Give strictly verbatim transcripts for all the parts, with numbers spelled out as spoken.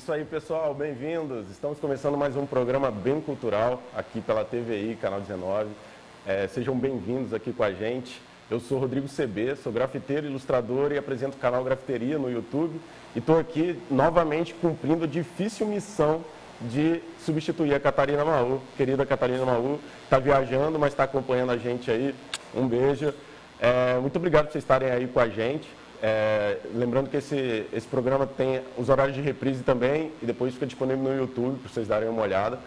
Isso aí, pessoal, bem-vindos. Estamos começando mais um programa bem cultural aqui pela T V I, Canal dezenove. É, sejam bem-vindos aqui com a gente. Eu sou Rodrigo C B, sou grafiteiro, ilustrador e apresento o canal Grafiteria no YouTube. E estou aqui novamente cumprindo a difícil missão de substituir a Catarina Maú. Querida Catarina Maú, está viajando, mas está acompanhando a gente aí. Um beijo. É, muito obrigado por vocês estarem aí com a gente. É, lembrando que esse, esse programa tem os horários de reprise também e depois fica disponível no YouTube para vocês darem uma olhada.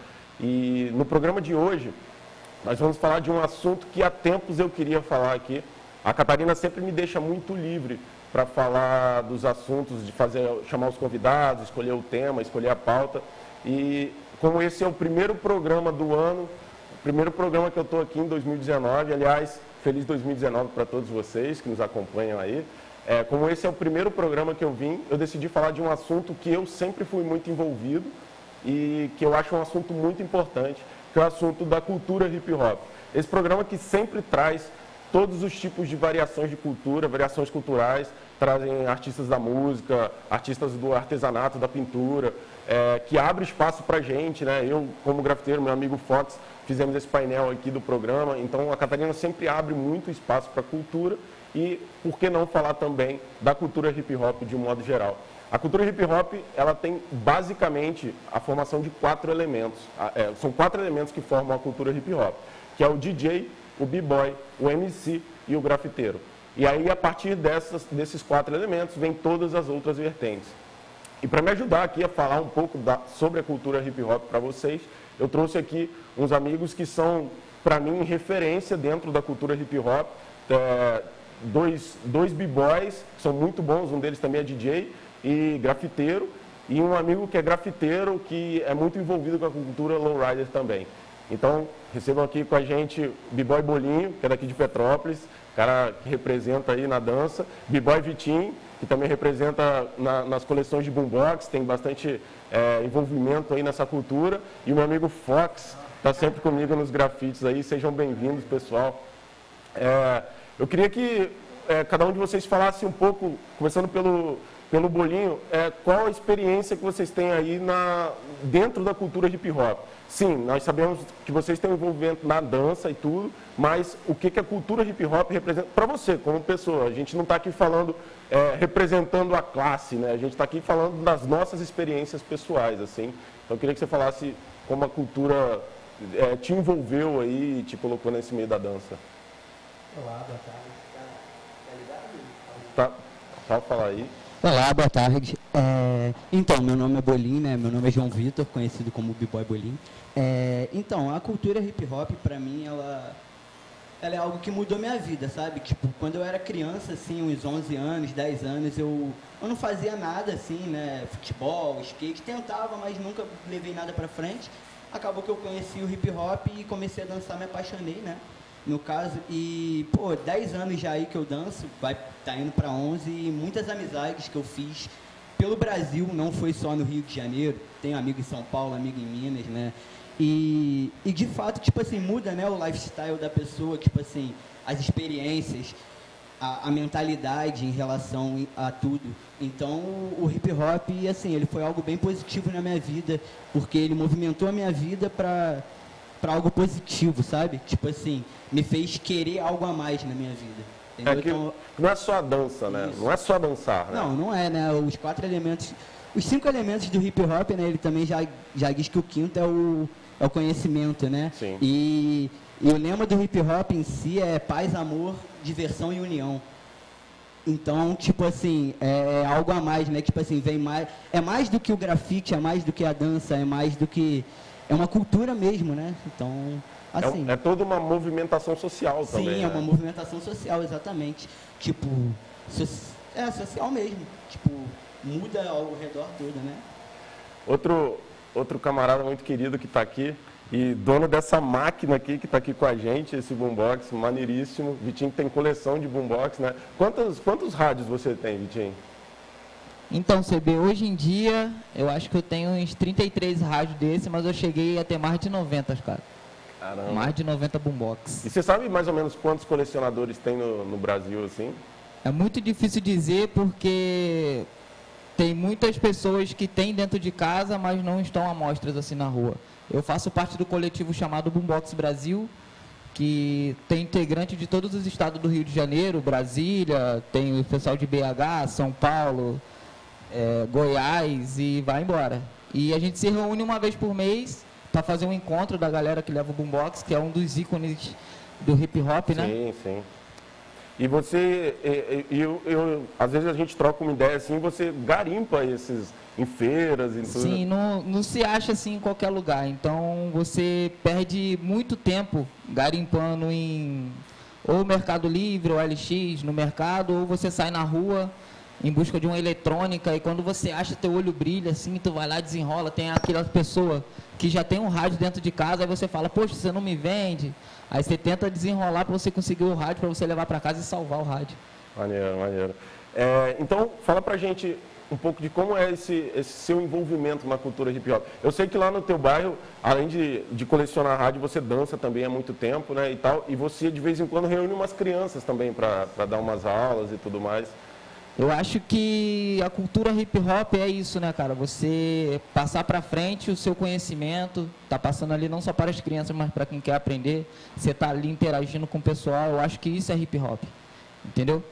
E no programa de hoje, nós vamos falar de um assunto que há tempos eu queria falar aqui. A Catarina sempre me deixa muito livre para falar dos assuntos, de fazer, chamar os convidados, escolher o tema, escolher a pauta. E como esse é o primeiro programa do ano, o primeiro programa que eu estou aqui em dois mil e dezenove, aliás, feliz dois mil e dezenove para todos vocês que nos acompanham aí. É, como esse é o primeiro programa que eu vim, eu decidi falar de um assunto que eu sempre fui muito envolvido e que eu acho um assunto muito importante, que é o assunto da cultura hip hop. Esse programa que sempre traz todos os tipos de variações de cultura, variações culturais, trazem artistas da música, artistas do artesanato, da pintura, é, que abre espaço para a gente, né? Eu, como grafiteiro, meu amigo Fox, fizemos esse painel aqui do programa, então a Catarina sempre abre muito espaço para a cultura. E por que não falar também da cultura hip hop de um modo geral? A cultura hip hop, ela tem basicamente a formação de quatro elementos. É, são quatro elementos que formam a cultura hip hop, que é o D J, o B-boy, o M C e o grafiteiro. E aí, a partir dessas, desses quatro elementos, vem todas as outras vertentes. E para me ajudar aqui a falar um pouco da, sobre a cultura hip hop para vocês, eu trouxe aqui uns amigos que são, para mim, referência dentro da cultura hip hop. É, Dois, dois b-boys, que são muito bons, um deles também é D J e grafiteiro, e um amigo que é grafiteiro, que é muito envolvido com a cultura lowrider também. Então, recebam aqui com a gente B-boy Bolinho, que é daqui de Petrópolis, cara que representa aí na dança, B-boy Vitinho, que também representa na, nas coleções de boombox, tem bastante é, envolvimento aí nessa cultura, e o meu amigo Fox está sempre comigo nos grafites aí. Sejam bem-vindos, pessoal. É, Eu queria que é, cada um de vocês falasse um pouco, começando pelo, pelo Bolinho, é, qual a experiência que vocês têm aí na, dentro da cultura hip hop. Sim, nós sabemos que vocês têm um envolvimento na dança e tudo, mas o que, que a cultura hip hop representa para você, como pessoa? A gente não está aqui falando, é, representando a classe, né? A gente está aqui falando das nossas experiências pessoais, assim. Então eu queria que você falasse como a cultura é, te envolveu aí e te colocou nesse meio da dança. Olá, boa tarde. Tá, tá ligado? Tá, pode falar aí. Olá, boa tarde. É, então, meu nome é Bolim, né? Meu nome é João Vitor, conhecido como B-boy Bolim. É, então, a cultura hip hop, pra mim, ela, ela é algo que mudou minha vida, sabe? Tipo, quando eu era criança, assim, uns onze anos, dez anos, eu, eu não fazia nada, assim, né? Futebol, skate, tentava, mas nunca levei nada pra frente. Acabou que eu conheci o hip hop e comecei a dançar, me apaixonei, né? No caso, e, pô, dez anos já aí que eu danço, vai, tá indo para onze, e muitas amizades que eu fiz pelo Brasil, não foi só no Rio de Janeiro, tenho amigo em São Paulo, amigo em Minas, né, e, e de fato, tipo assim, muda, né, o lifestyle da pessoa, tipo assim, as experiências, a, a mentalidade em relação a tudo. Então, o, o hip hop, assim, ele foi algo bem positivo na minha vida, porque ele movimentou a minha vida para para algo positivo, sabe? Tipo assim, me fez querer algo a mais na minha vida. Entendeu? É que então, não é só a dança, né? Isso. Não é só dançar, né? Não, não é, né? Os quatro elementos, os cinco elementos do hip hop, né? Ele também já, já diz que o quinto é o, é o conhecimento, né? Sim. E, e o lema do hip hop em si é paz, amor, diversão e união. Então, tipo assim, é, é algo a mais, né? Tipo assim, vem mais, é mais do que o grafite, é mais do que a dança, é mais do que... É uma cultura mesmo, né? Então, assim... É, é toda uma movimentação social sim, também, Sim, é né? uma movimentação social, exatamente. Tipo, so, é social mesmo. Tipo, muda ao redor todo, né? Outro, outro camarada muito querido que está aqui e dono dessa máquina aqui, que está aqui com a gente, esse boombox maneiríssimo. Vitinho tem coleção de boombox, né? Quantos, quantos rádios você tem, Vitinho? Então, C B, hoje em dia, eu acho que eu tenho uns trinta e três rádios desse, mas eu cheguei a ter mais de noventa, cara. Caramba. Mais de noventa boombox. E você sabe mais ou menos quantos colecionadores tem no, no Brasil, assim? É muito difícil dizer porque tem muitas pessoas que têm dentro de casa, mas não estão à mostras assim na rua. Eu faço parte do coletivo chamado Boombox Brasil, que tem integrante de todos os estados do Rio de Janeiro, Brasília, tem o pessoal de B H, São Paulo, é, Goiás e vai embora. E a gente se reúne uma vez por mês para fazer um encontro da galera que leva o Boombox, que é um dos ícones do hip hop, né? Sim, sim. E você, eu, eu, eu, às vezes a gente troca uma ideia assim, você garimpa esses em feiras e tudo. Sim, não, não se acha assim em qualquer lugar. Então você perde muito tempo garimpando em ou Mercado Livre ou L X no mercado, ou você sai na rua em busca de uma eletrônica e quando você acha, teu olho brilha assim, tu vai lá, desenrola, tem aquela pessoa que já tem um rádio dentro de casa, aí você fala, poxa, você não me vende? Aí você tenta desenrolar para você conseguir o rádio, para você levar para casa e salvar o rádio. Maneiro, maneiro. É, então, fala pra gente um pouco de como é esse, esse seu envolvimento na cultura hip hop. Eu sei que lá no teu bairro, além de, de colecionar rádio, você dança também há muito tempo, né, e tal, e você de vez em quando reúne umas crianças também para dar umas aulas e tudo mais. Eu acho que a cultura hip hop é isso, né, cara? Você passar para frente o seu conhecimento, tá passando ali não só para as crianças, mas para quem quer aprender. Você tá ali interagindo com o pessoal. Eu acho que isso é hip hop, entendeu?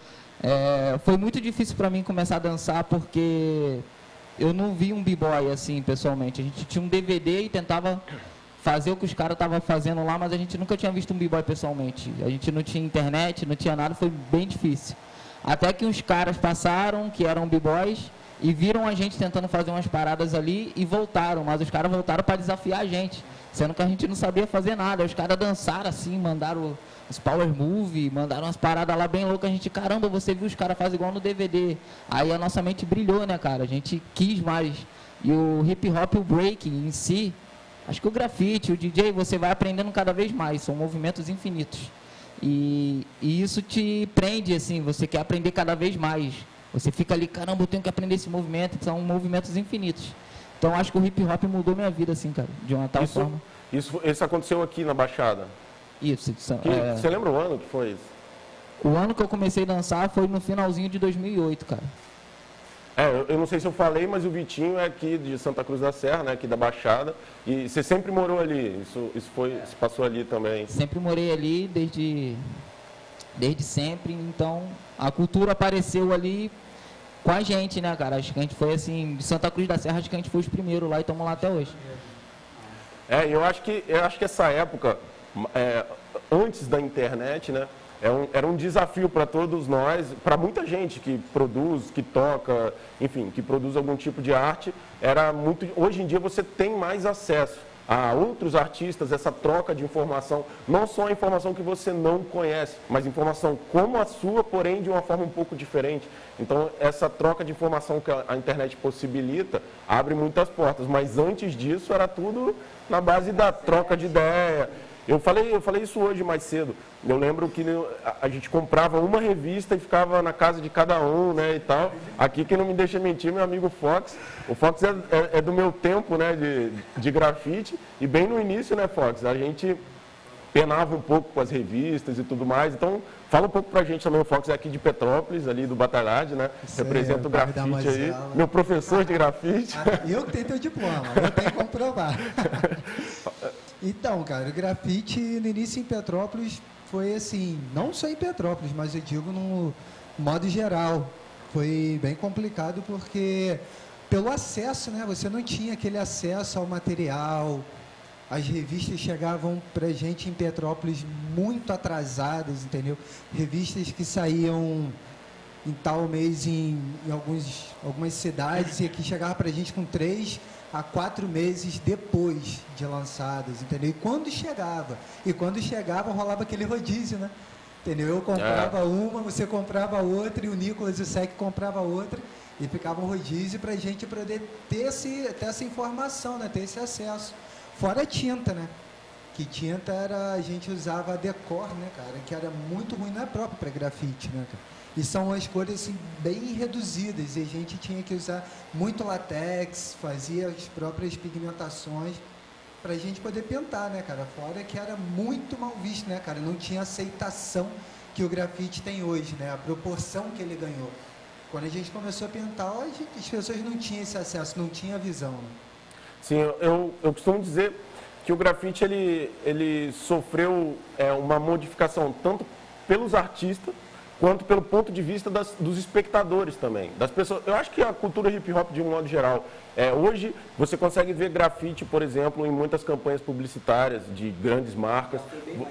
É, foi muito difícil para mim começar a dançar porque eu não vi um b-boy assim, pessoalmente. A gente tinha um D V D e tentava fazer o que os caras estavam fazendo lá, mas a gente nunca tinha visto um b-boy pessoalmente. A gente não tinha internet, não tinha nada, foi bem difícil. Até que uns caras passaram, que eram b-boys, e viram a gente tentando fazer umas paradas ali e voltaram. Mas os caras voltaram para desafiar a gente, sendo que a gente não sabia fazer nada. Os caras dançaram assim, mandaram os power move, mandaram umas paradas lá bem loucas. A gente, caramba, você viu os caras fazem igual no D V D. Aí a nossa mente brilhou, né, cara? A gente quis mais. E o hip hop, o break em si, acho que o grafite, o D J, você vai aprendendo cada vez mais. São movimentos infinitos. E, e isso te prende, assim, você quer aprender cada vez mais. Você fica ali, caramba, eu tenho que aprender esse movimento. São movimentos infinitos. Então, acho que o hip hop mudou minha vida, assim, cara, de uma tal isso, forma. Isso, isso aconteceu aqui na Baixada? Isso. isso que, é... Você lembra o ano que foi isso? O ano que eu comecei a dançar foi no finalzinho de dois mil e oito, cara. É, eu, eu não sei se eu falei, mas o Vitinho é aqui de Santa Cruz da Serra, né, aqui da Baixada. E você sempre morou ali, isso, isso foi, se passou ali também? Sempre morei ali desde, desde sempre, então a cultura apareceu ali com a gente, né, cara? Acho que a gente foi assim, de Santa Cruz da Serra, acho que a gente foi os primeiros lá e estamos lá até hoje. É, eu acho que, eu acho que essa época, é, antes da internet, né? É um, era um desafio para todos nós, para muita gente que produz, que toca, enfim, que produz algum tipo de arte. Era muito. Hoje em dia você tem mais acesso a outros artistas, essa troca de informação, não só a informação que você não conhece, mas informação como a sua, porém de uma forma um pouco diferente. Então, essa troca de informação que a internet possibilita abre muitas portas, mas antes disso era tudo na base da troca de ideia. Eu falei, eu falei isso hoje mais cedo. Eu lembro que a gente comprava uma revista e ficava na casa de cada um, né, e tal. Aqui, quem não me deixa mentir, meu amigo Fox. O Fox é, é, é do meu tempo, né, de, de grafite. E bem no início, né, Fox, a gente penava um pouco com as revistas e tudo mais. Então, fala um pouco pra gente também. O Fox é aqui de Petrópolis, ali do Batalhade, né? Sei, representa o grafite aí. Aula. Meu professor de grafite. Eu que tenho teu diploma, eu tenho que comprovar. Então, cara, o grafite no início em Petrópolis foi assim, não só em Petrópolis, mas eu digo no modo geral. Foi bem complicado porque pelo acesso, né? Você não tinha aquele acesso ao material. As revistas chegavam pra gente em Petrópolis muito atrasadas, entendeu? Revistas que saíam em tal mês em, em alguns, algumas cidades e aqui chegava pra gente com três a quatro meses depois de lançadas, entendeu? E quando chegava, e quando chegava rolava aquele rodízio, né? Entendeu? Eu comprava é. uma, você comprava outra, e o Nicolas e o Sec comprava outra, e ficava um rodízio para a gente poder ter, esse, ter essa informação, né? Ter esse acesso. Fora a tinta, né? Que tinta era, a gente usava a Decor, né, cara? Que era muito ruim, não é próprio para grafite, né, cara? E são as cores assim, bem reduzidas, e a gente tinha que usar muito látex, fazia as próprias pigmentações para a gente poder pintar, né, cara? Fora que era muito mal visto, né, cara? Não tinha aceitação que o grafite tem hoje, né? A proporção que ele ganhou. Quando a gente começou a pintar, a gente, as pessoas não tinham esse acesso, não tinham a visão. Né? Sim, eu, eu costumo dizer que o grafite ele, ele sofreu é, uma modificação tanto pelos artistas quanto pelo ponto de vista das, dos espectadores também, das pessoas. Eu acho que a cultura hip hop de um modo geral, é, hoje você consegue ver grafite, por exemplo, em muitas campanhas publicitárias de grandes marcas.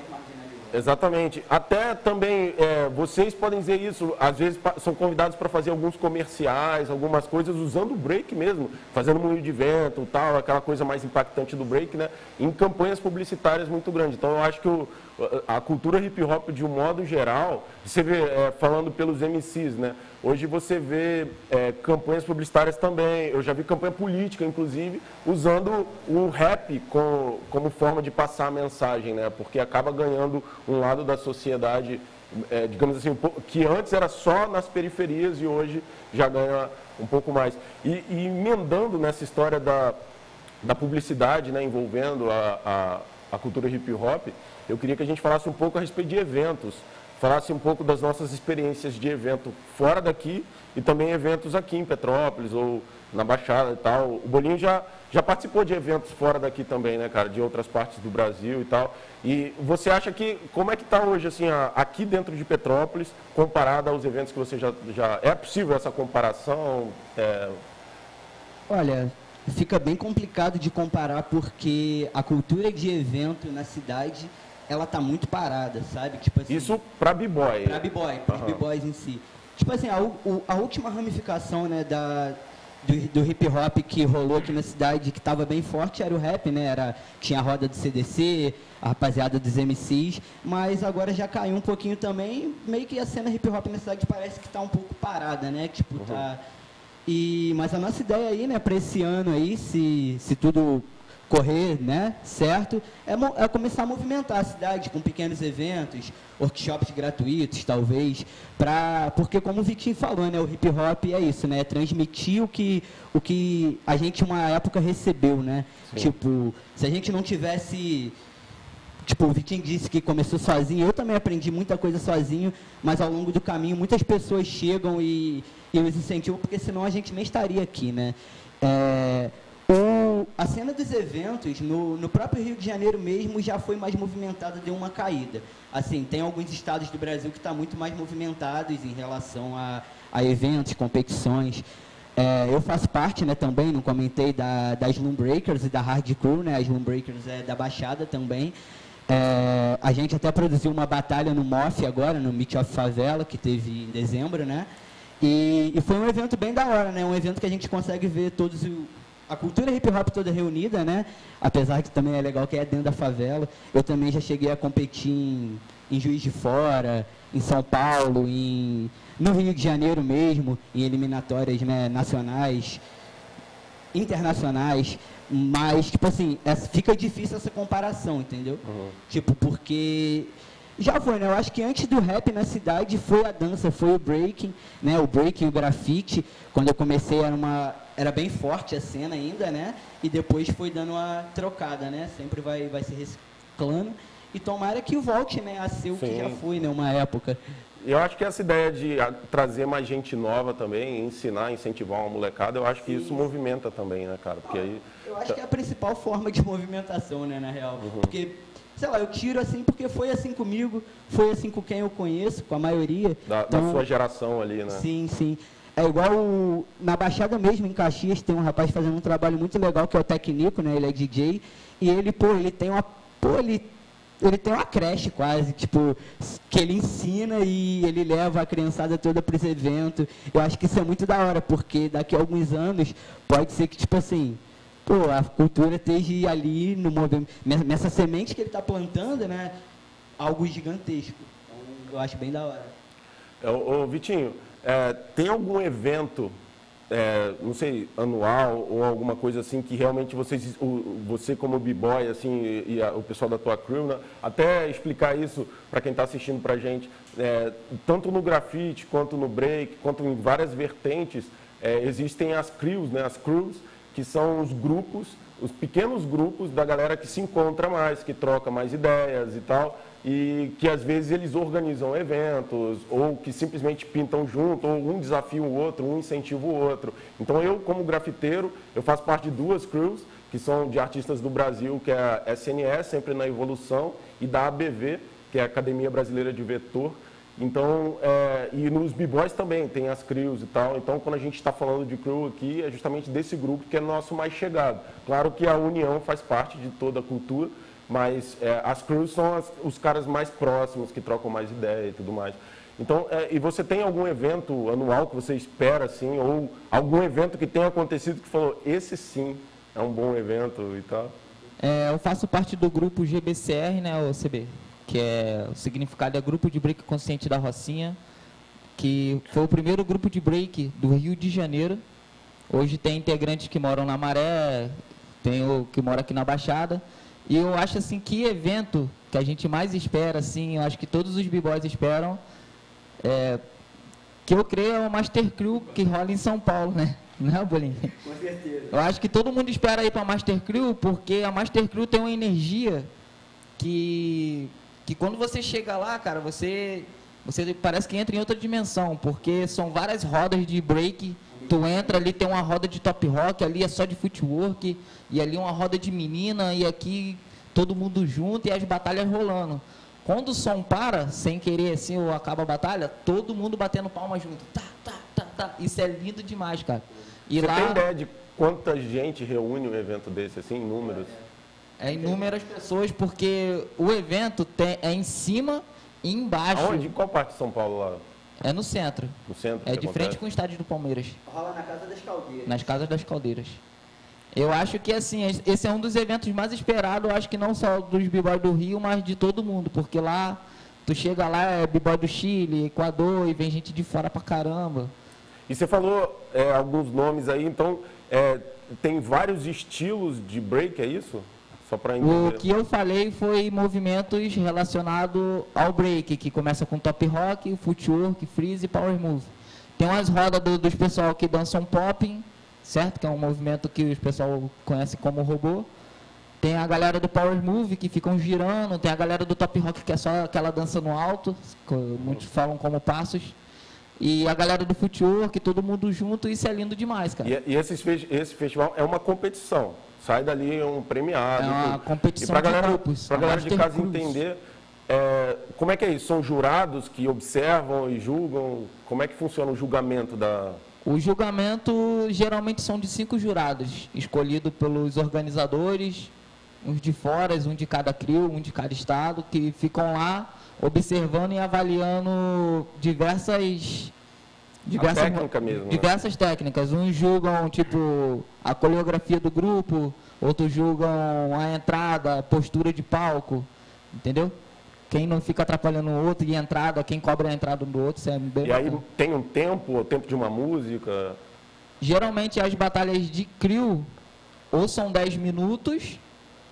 Exatamente. Até também, é, vocês podem dizer isso, às vezes são convidados para fazer alguns comerciais, algumas coisas usando o break mesmo, fazendo moinho de vento, tal, aquela coisa mais impactante do break, né, em campanhas publicitárias muito grandes. Então, eu acho que o, a cultura hip hop, de um modo geral, você vê, é, falando pelos M Cs, né, hoje você vê é, campanhas publicitárias também, eu já vi campanha política, inclusive, usando o rap com, como forma de passar a mensagem, né, porque acaba ganhando um lado da sociedade, é, digamos assim, um pouco, que antes era só nas periferias e hoje já ganha um pouco mais. E, e emendando nessa história da, da publicidade, né, envolvendo a, a, a cultura hip hop, eu queria que a gente falasse um pouco a respeito de eventos, falasse um pouco das nossas experiências de evento fora daqui e também eventos aqui em Petrópolis ou na Baixada e tal. O Bolinho já, já participou de eventos fora daqui também, né, cara, de outras partes do Brasil e tal. E você acha que, como é que está hoje, assim, a, aqui dentro de Petrópolis, comparado aos eventos que você já... já é possível essa comparação? É... Olha, fica bem complicado de comparar porque a cultura de evento na cidade, ela tá muito parada, sabe? Tipo assim, isso para b-boy? Para b-boy, para os uhum. b-boys em si. Tipo assim, a, a última ramificação, né, da... Do, do hip hop que rolou aqui na cidade, que estava bem forte, era o rap, né? Era, tinha a roda do C D C, a rapaziada dos M Cs, mas agora já caiu um pouquinho também, meio que a cena hip hop na cidade parece que está um pouco parada, né? Tipo, uhum. tá... E, mas a nossa ideia aí, né, para esse ano aí, se, se tudo correr, né, certo, é, é começar a movimentar a cidade com pequenos eventos, workshops gratuitos, talvez, pra, porque como o Vitinho falou, né, o hip hop é isso, né, é transmitir o que, o que a gente uma época recebeu, né, Sim. tipo, se a gente não tivesse, tipo, o Vitinho disse que começou sozinho, eu também aprendi muita coisa sozinho, mas ao longo do caminho muitas pessoas chegam e, e nos incentivam, porque senão a gente nem estaria aqui, né, é... O, a cena dos eventos, no, no próprio Rio de Janeiro mesmo, já foi mais movimentada, deu uma caída. Assim, tem alguns estados do Brasil que estão muito mais movimentados em relação a, a eventos, competições. É, eu faço parte, né, também, não comentei, da, da Slum-Breakers e da Hard Crew, né, a Slum-Breakers é da Baixada também. É, a gente até produziu uma batalha no M O F agora, no Meet of Favela, que teve em dezembro, né, e, e foi um evento bem da hora, né, um evento que a gente consegue ver todos os... A cultura hip hop toda reunida, né? Apesar que também é legal que é dentro da favela. Eu também já cheguei a competir em, em Juiz de Fora, em São Paulo, em, no Rio de Janeiro mesmo, em eliminatórias, né, nacionais, internacionais. Mas, tipo assim, é, fica difícil essa comparação, entendeu? Uhum. Tipo, porque... Já foi, né? Eu acho que antes do rap na cidade foi a dança, foi o breaking, né? O breaking, o grafite. Quando eu comecei era uma... Era bem forte a cena ainda, né? E depois foi dando uma trocada, né? Sempre vai, vai se reciclando. E tomara que volte, né? A ser o Sim. que já foi, né? Uma época. Eu acho que essa ideia de trazer mais gente nova também, ensinar, incentivar uma molecada, eu acho que Sim. isso movimenta também, né, cara? Porque aí... Eu acho que é a principal forma de movimentação, né, na real. Uhum. Porque... Sei lá, eu tiro assim porque foi assim comigo, foi assim com quem eu conheço, com a maioria. Da, então, da sua geração ali, né? Sim, sim. É igual o, na Baixada mesmo, em Caxias, tem um rapaz fazendo um trabalho muito legal, que é o Tecnico, né? Ele é D J. E ele, pô, ele tem uma... Pô, ele, ele tem uma creche quase, tipo, que ele ensina e ele leva a criançada toda para esse evento. Eu acho que isso é muito da hora, porque daqui a alguns anos pode ser que, tipo assim... Pô, a cultura esteja ali no movimento, nessa semente que ele está plantando, né? Algo gigantesco. Então, eu acho bem da hora. É, ô, Vitinho, é, tem algum evento, é, não sei, anual ou alguma coisa assim que realmente vocês, o, você como b-boy, assim, e, e a, o pessoal da tua crew, né? Até explicar isso para quem está assistindo para a gente, é, tanto no grafite, quanto no break, quanto em várias vertentes, é, existem as crews, né? As crews, que são os grupos, os pequenos grupos da galera que se encontra mais, que troca mais ideias e tal, e que às vezes eles organizam eventos, ou que simplesmente pintam junto, ou um desafia o outro, um incentiva o outro. Então eu, como grafiteiro, eu faço parte de duas crews, que são de artistas do Brasil, que é a S N E, Sempre na Evolução, e da A B V, que é a Academia Brasileira de Vetor. Então, é, e nos B-Boys também, tem as crews e tal. Então, quando a gente está falando de crew aqui, é justamente desse grupo que é nosso mais chegado. Claro que a união faz parte de toda a cultura, mas é, as crews são as, os caras mais próximos, que trocam mais ideia e tudo mais. Então, é, e você tem algum evento anual que você espera, assim, ou algum evento que tenha acontecido que falou, esse sim é um bom evento e tal? É, eu faço parte do grupo G B C R, né, o C B, que é, o significado é Grupo de Break Consciente da Rocinha, que foi o primeiro grupo de break do Rio de Janeiro. Hoje tem integrantes que moram na Maré, tem o que mora aqui na Baixada. E eu acho assim que evento que a gente mais espera, assim, eu acho que todos os b-boys esperam, é, que eu creio é o Master Crew que rola em São Paulo, né? Não é, Bolinho? Com certeza. Eu acho que todo mundo espera ir para a Master Crew, porque a Master Crew tem uma energia que, que quando você chega lá, cara, você, você parece que entra em outra dimensão, porque são várias rodas de break. Tu entra ali, tem uma roda de top rock, ali é só de footwork, e ali uma roda de menina, e aqui todo mundo junto e as batalhas rolando. Quando o som para, sem querer assim, ou acaba a batalha, todo mundo batendo palma junto. Tá, tá, tá, tá. Isso é lindo demais, cara. E Você lá, tem ideia de quanta gente reúne um evento desse, assim, em números? é inúmeras pessoas, porque o evento tem, é em cima e embaixo. Aonde? Em qual parte de São Paulo lá? É no centro. No centro? É que de acontece? frente com o estádio do Palmeiras. Rola na Casa das Caldeiras. Nas Casas das Caldeiras. Eu acho que, assim, esse é um dos eventos mais esperados, eu acho que não só dos b-boy do Rio, mas de todo mundo, porque lá, tu chega lá, é b-boy do Chile, Equador, e vem gente de fora pra caramba. E você falou é, alguns nomes aí, então, é, tem vários estilos de break, é isso? Só para entender. O que eu falei foi movimentos relacionados ao break, que começa com top rock, footwork, freeze e power move. Tem umas rodas do, dos pessoal que dançam popping, certo? Que é um movimento que os pessoal conhece como robô. Tem a galera do power move, que ficam girando. Tem a galera do top rock, que é só aquela dança no alto, que muitos falam como passos. E a galera do footwork, todo mundo junto, isso é lindo demais, cara. E, e esse, esse festival é uma competição. Sai dali um premiado. É uma tudo. competição e pra de galera, grupos. Para a a galera de Master casa Cruise. entender, é, como é que é isso? São jurados que observam e julgam? Como é que funciona o julgamento da... O julgamento geralmente são de cinco jurados, escolhido pelos organizadores, uns de fora, um de cada crew, um de cada estado, que ficam lá observando e avaliando diversas... Diversas, técnica mesmo, né? diversas técnicas. Uns julgam, tipo, a coreografia do grupo, outros julgam a entrada, a postura de palco, entendeu? Quem não fica atrapalhando o outro e a entrada, quem cobra a entrada do outro, isso é bem E bacana. aí tem um tempo, o tempo de uma música? Geralmente as batalhas de crew ou são dez minutos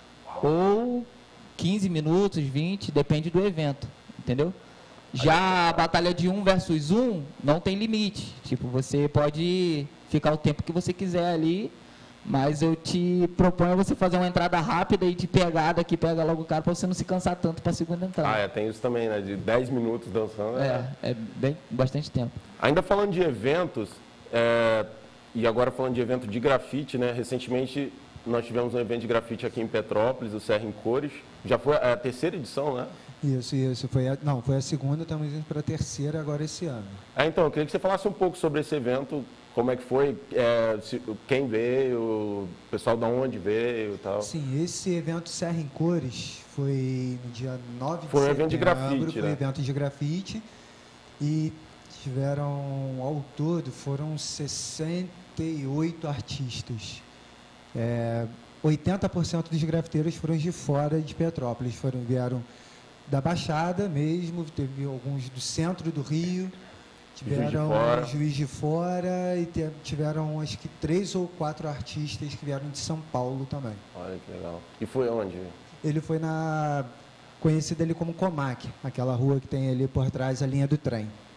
ou quinze minutos, vinte, depende do evento, entendeu? Já a batalha de um versus um não tem limite. Tipo, você pode ficar o tempo que você quiser ali, mas eu te proponho você fazer uma entrada rápida e de pegada que pega logo o cara para você não se cansar tanto para a segunda entrada. Ah, é, tem isso também, né? De dez minutos dançando. É, é bem, bastante tempo. Ainda falando de eventos, é, e agora falando de evento de grafite, né? Recentemente nós tivemos um evento de grafite aqui em Petrópolis, o Serra em Cores. Já foi a terceira edição, né? Isso, isso. Foi a, não, foi a segunda, estamos indo para a terceira agora esse ano. Ah, então, eu queria que você falasse um pouco sobre esse evento, como é que foi, é, se, quem veio, o pessoal de onde veio e tal. Sim, esse evento Serra em Cores foi no dia nove de Foi um setembro. evento de grafite, Foi né? um evento de grafite e tiveram, ao todo, foram sessenta e oito artistas. É, oitenta por cento dos grafiteiros foram de fora de Petrópolis, foram, vieram da Baixada mesmo, teve alguns do centro do Rio, tiveram Juiz de Fora. Juiz de Fora e te- tiveram acho que três ou quatro artistas que vieram de São Paulo também. Olha que legal. E foi onde? Ele foi na conhecida ali como Comac, aquela rua que tem ali por trás a linha do trem.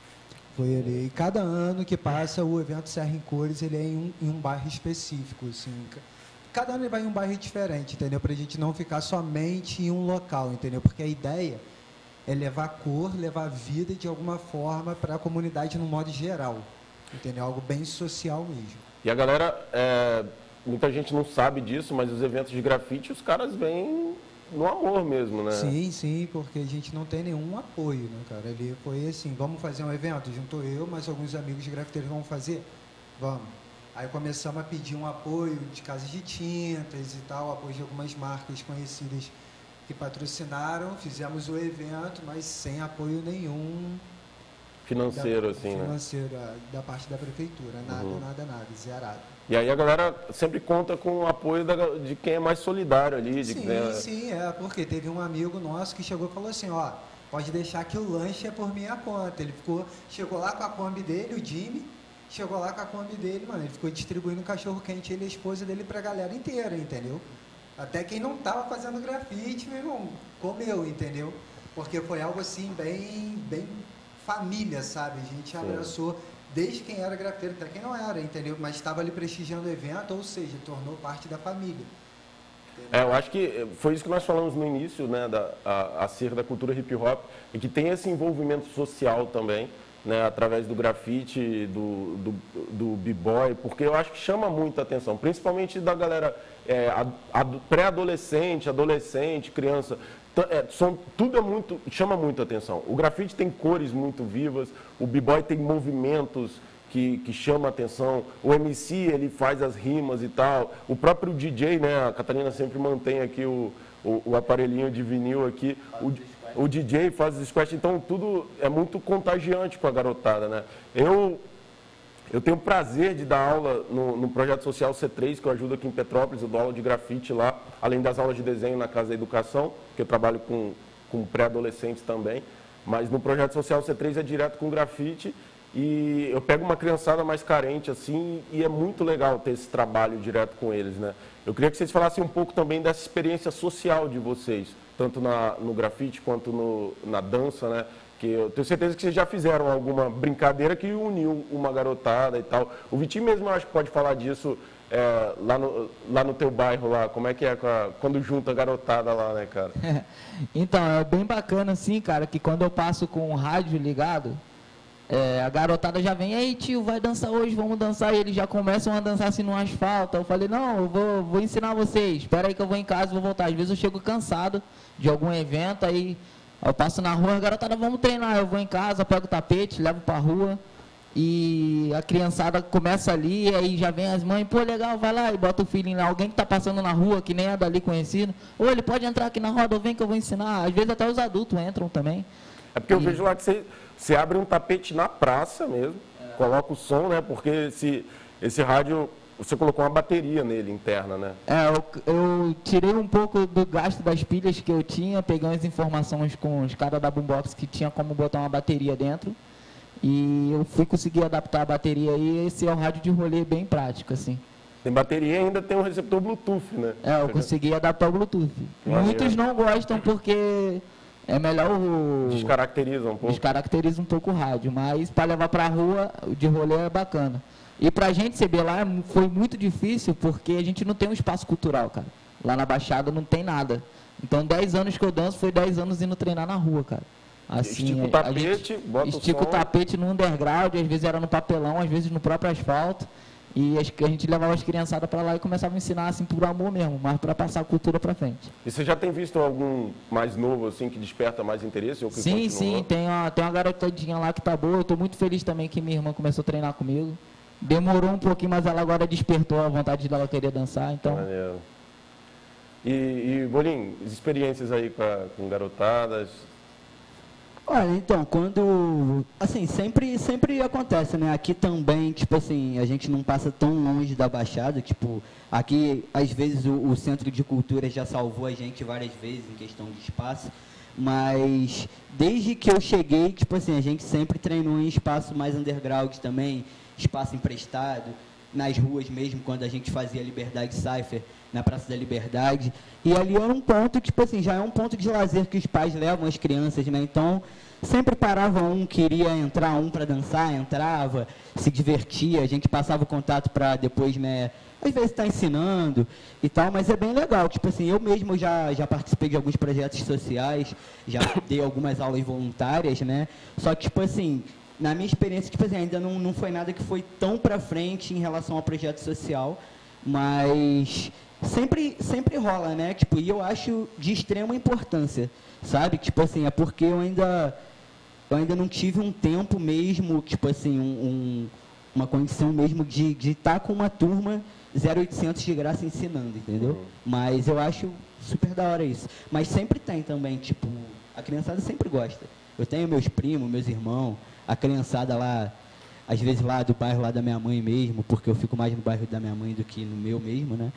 Foi ali. E cada ano que passa, o evento Serra em Cores, ele é em um, em um bairro específico, assim. Cada ano ele vai em um bairro diferente, entendeu? Para a gente não ficar somente em um local, entendeu? Porque a ideia é levar cor, levar vida de alguma forma para a comunidade no modo geral, entendeu? Algo bem social mesmo. E a galera, é, muita gente não sabe disso, mas os eventos de grafite, os caras vêm no amor mesmo, né? Sim, sim, porque a gente não tem nenhum apoio, né, cara? Ele foi assim, vamos fazer um evento? Juntou eu, mas alguns amigos de grafiteiros vão fazer? Vamos. Aí começamos a pedir um apoio de casas de tintas e tal, apoio de algumas marcas conhecidas que patrocinaram, fizemos o evento, mas sem apoio nenhum financeiro, da, assim, financeiro, né? Da parte da prefeitura, nada, uhum. nada, nada, zerado. E aí a galera sempre conta com o apoio da, de quem é mais solidário ali. De, sim, né? sim, é, porque teve um amigo nosso que chegou e falou assim, ó, pode deixar que o lanche é por minha conta. Ele ficou, chegou lá com a Kombi dele, o Jimmy, chegou lá com a Kombi dele, mano, ele ficou distribuindo cachorro quente, ele e a esposa dele pra galera inteira, entendeu? Até quem não tava fazendo grafite, meu irmão, comeu, entendeu? Porque foi algo assim, bem, bem família, sabe? A gente abraçou desde quem era grafiteiro até quem não era, entendeu? Mas estava ali prestigiando o evento, ou seja, tornou parte da família. Entendeu? É, eu acho que foi isso que nós falamos no início, né, da, a, acerca da cultura hip hop, e que tem esse envolvimento social também, né, através do grafite, do, do, do b-boy, porque eu acho que chama muita atenção, principalmente da galera é, pré-adolescente, adolescente, criança. É, são, tudo é muito, chama muito atenção. O grafite tem cores muito vivas, o b-boy tem movimentos que, que chamam atenção, o M C ele faz as rimas e tal, o próprio D J, né, a Catarina sempre mantém aqui o, o, o aparelhinho de vinil aqui, o, o D J faz os squash, então tudo é muito contagiante com a garotada, né? Eu, eu tenho o prazer de dar aula no, no projeto social C três, que eu ajudo aqui em Petrópolis, eu dou aula de grafite lá, além das aulas de desenho na Casa da Educação, que eu trabalho com, com pré-adolescentes também, mas no projeto social C três é direto com grafite e eu pego uma criançada mais carente assim e é muito legal ter esse trabalho direto com eles, né? Eu queria que vocês falassem um pouco também dessa experiência social de vocês, tanto na, no grafite quanto no, na dança, né? Que eu tenho certeza que vocês já fizeram alguma brincadeira que uniu uma garotada e tal. O Vitinho mesmo, eu acho que pode falar disso é, lá, no, lá no teu bairro, lá. Como é que é a, quando junta a garotada lá, né, cara? Então, é bem bacana, assim, cara, que quando eu passo com o rádio ligado, é, a garotada já vem, ei, tio, vai dançar hoje, vamos dançar. E eles já começam a dançar assim no asfalto. Eu falei, não, eu vou, vou ensinar vocês. Espera aí que eu vou em casa, vou voltar. Às vezes eu chego cansado de algum evento, aí... Eu passo na rua, a garotada, vamos treinar, eu vou em casa, pego o tapete, levo pra rua e a criançada começa ali, e aí já vem as mães, pô, legal, vai lá e bota o filhinho lá, alguém que tá passando na rua, que nem é dali conhecido, ou ele pode entrar aqui na roda, vem que eu vou ensinar, às vezes até os adultos entram também. É porque e... eu vejo lá que você, você abre um tapete na praça mesmo, é. Coloca o som, né, porque esse, esse rádio... Você colocou uma bateria nele, interna, né? É, eu, eu tirei um pouco do gasto das pilhas que eu tinha, peguei umas informações com os caras da Boombox que tinha como botar uma bateria dentro. E eu fui conseguir adaptar a bateria e esse é um rádio de rolê bem prático, assim. Tem bateria e ainda tem um receptor Bluetooth, né? É, eu consegui adaptar o Bluetooth. Valeu. Muitos não gostam porque é melhor o... Descaracteriza um pouco. Descaracteriza um pouco o rádio, mas para levar para a rua, de rolê é bacana. E pra gente, C B, lá foi muito difícil, porque a gente não tem um espaço cultural, cara. Lá na Baixada não tem nada. Então, dez anos que eu danço, foi dez anos indo treinar na rua, cara. Assim, estica o tapete, bota o som. Estica o tapete no underground, às vezes era no papelão, às vezes no próprio asfalto. E a gente levava as criançadas pra lá e começava a ensinar, assim, por amor mesmo, mas pra passar a cultura pra frente. E você já tem visto algum mais novo, assim, que desperta mais interesse? Ou que sim, continua? sim, tem uma, tem uma garotadinha lá que tá boa. Eu tô muito feliz também que minha irmã começou a treinar comigo. Demorou um pouquinho, mas ela agora despertou a vontade dela querer dançar, então... Maneiro. E, e Bolim, experiências aí com, a, com garotadas? Olha, então, quando... Assim, sempre, sempre acontece, né? Aqui também, tipo assim, a gente não passa tão longe da Baixada, tipo... Aqui, às vezes, o, o Centro de Cultura já salvou a gente várias vezes em questão de espaço. Mas, desde que eu cheguei, tipo assim, a gente sempre treinou em espaço mais underground também, espaço emprestado. nas ruas mesmo, quando a gente fazia Liberdade Cypher, na Praça da Liberdade. E ali era um ponto, tipo assim, já é um ponto de lazer que os pais levam as crianças, né? Então, sempre parava um, queria entrar um para dançar, entrava, se divertia, a gente passava o contato para depois, né, às vezes estar ensinando e tal, mas é bem legal. Tipo assim, eu mesmo já, já participei de alguns projetos sociais, já dei algumas aulas voluntárias, né? Só que, tipo assim, na minha experiência, tipo assim, ainda não, não foi nada que foi tão para frente em relação ao projeto social, mas sempre, sempre rola, né? Tipo, e eu acho de extrema importância, sabe? Tipo assim, é porque eu ainda, eu ainda não tive um tempo mesmo, tipo assim, um, um, uma condição mesmo de de estar com uma turma zero oitocentos de graça ensinando, entendeu? Uhum. Mas eu acho super da hora isso. Mas sempre tem também, tipo, a criançada sempre gosta. Eu tenho meus primos, meus irmãos, a criançada lá, às vezes lá do bairro lá da minha mãe mesmo, porque eu fico mais no bairro da minha mãe do que no meu mesmo, né?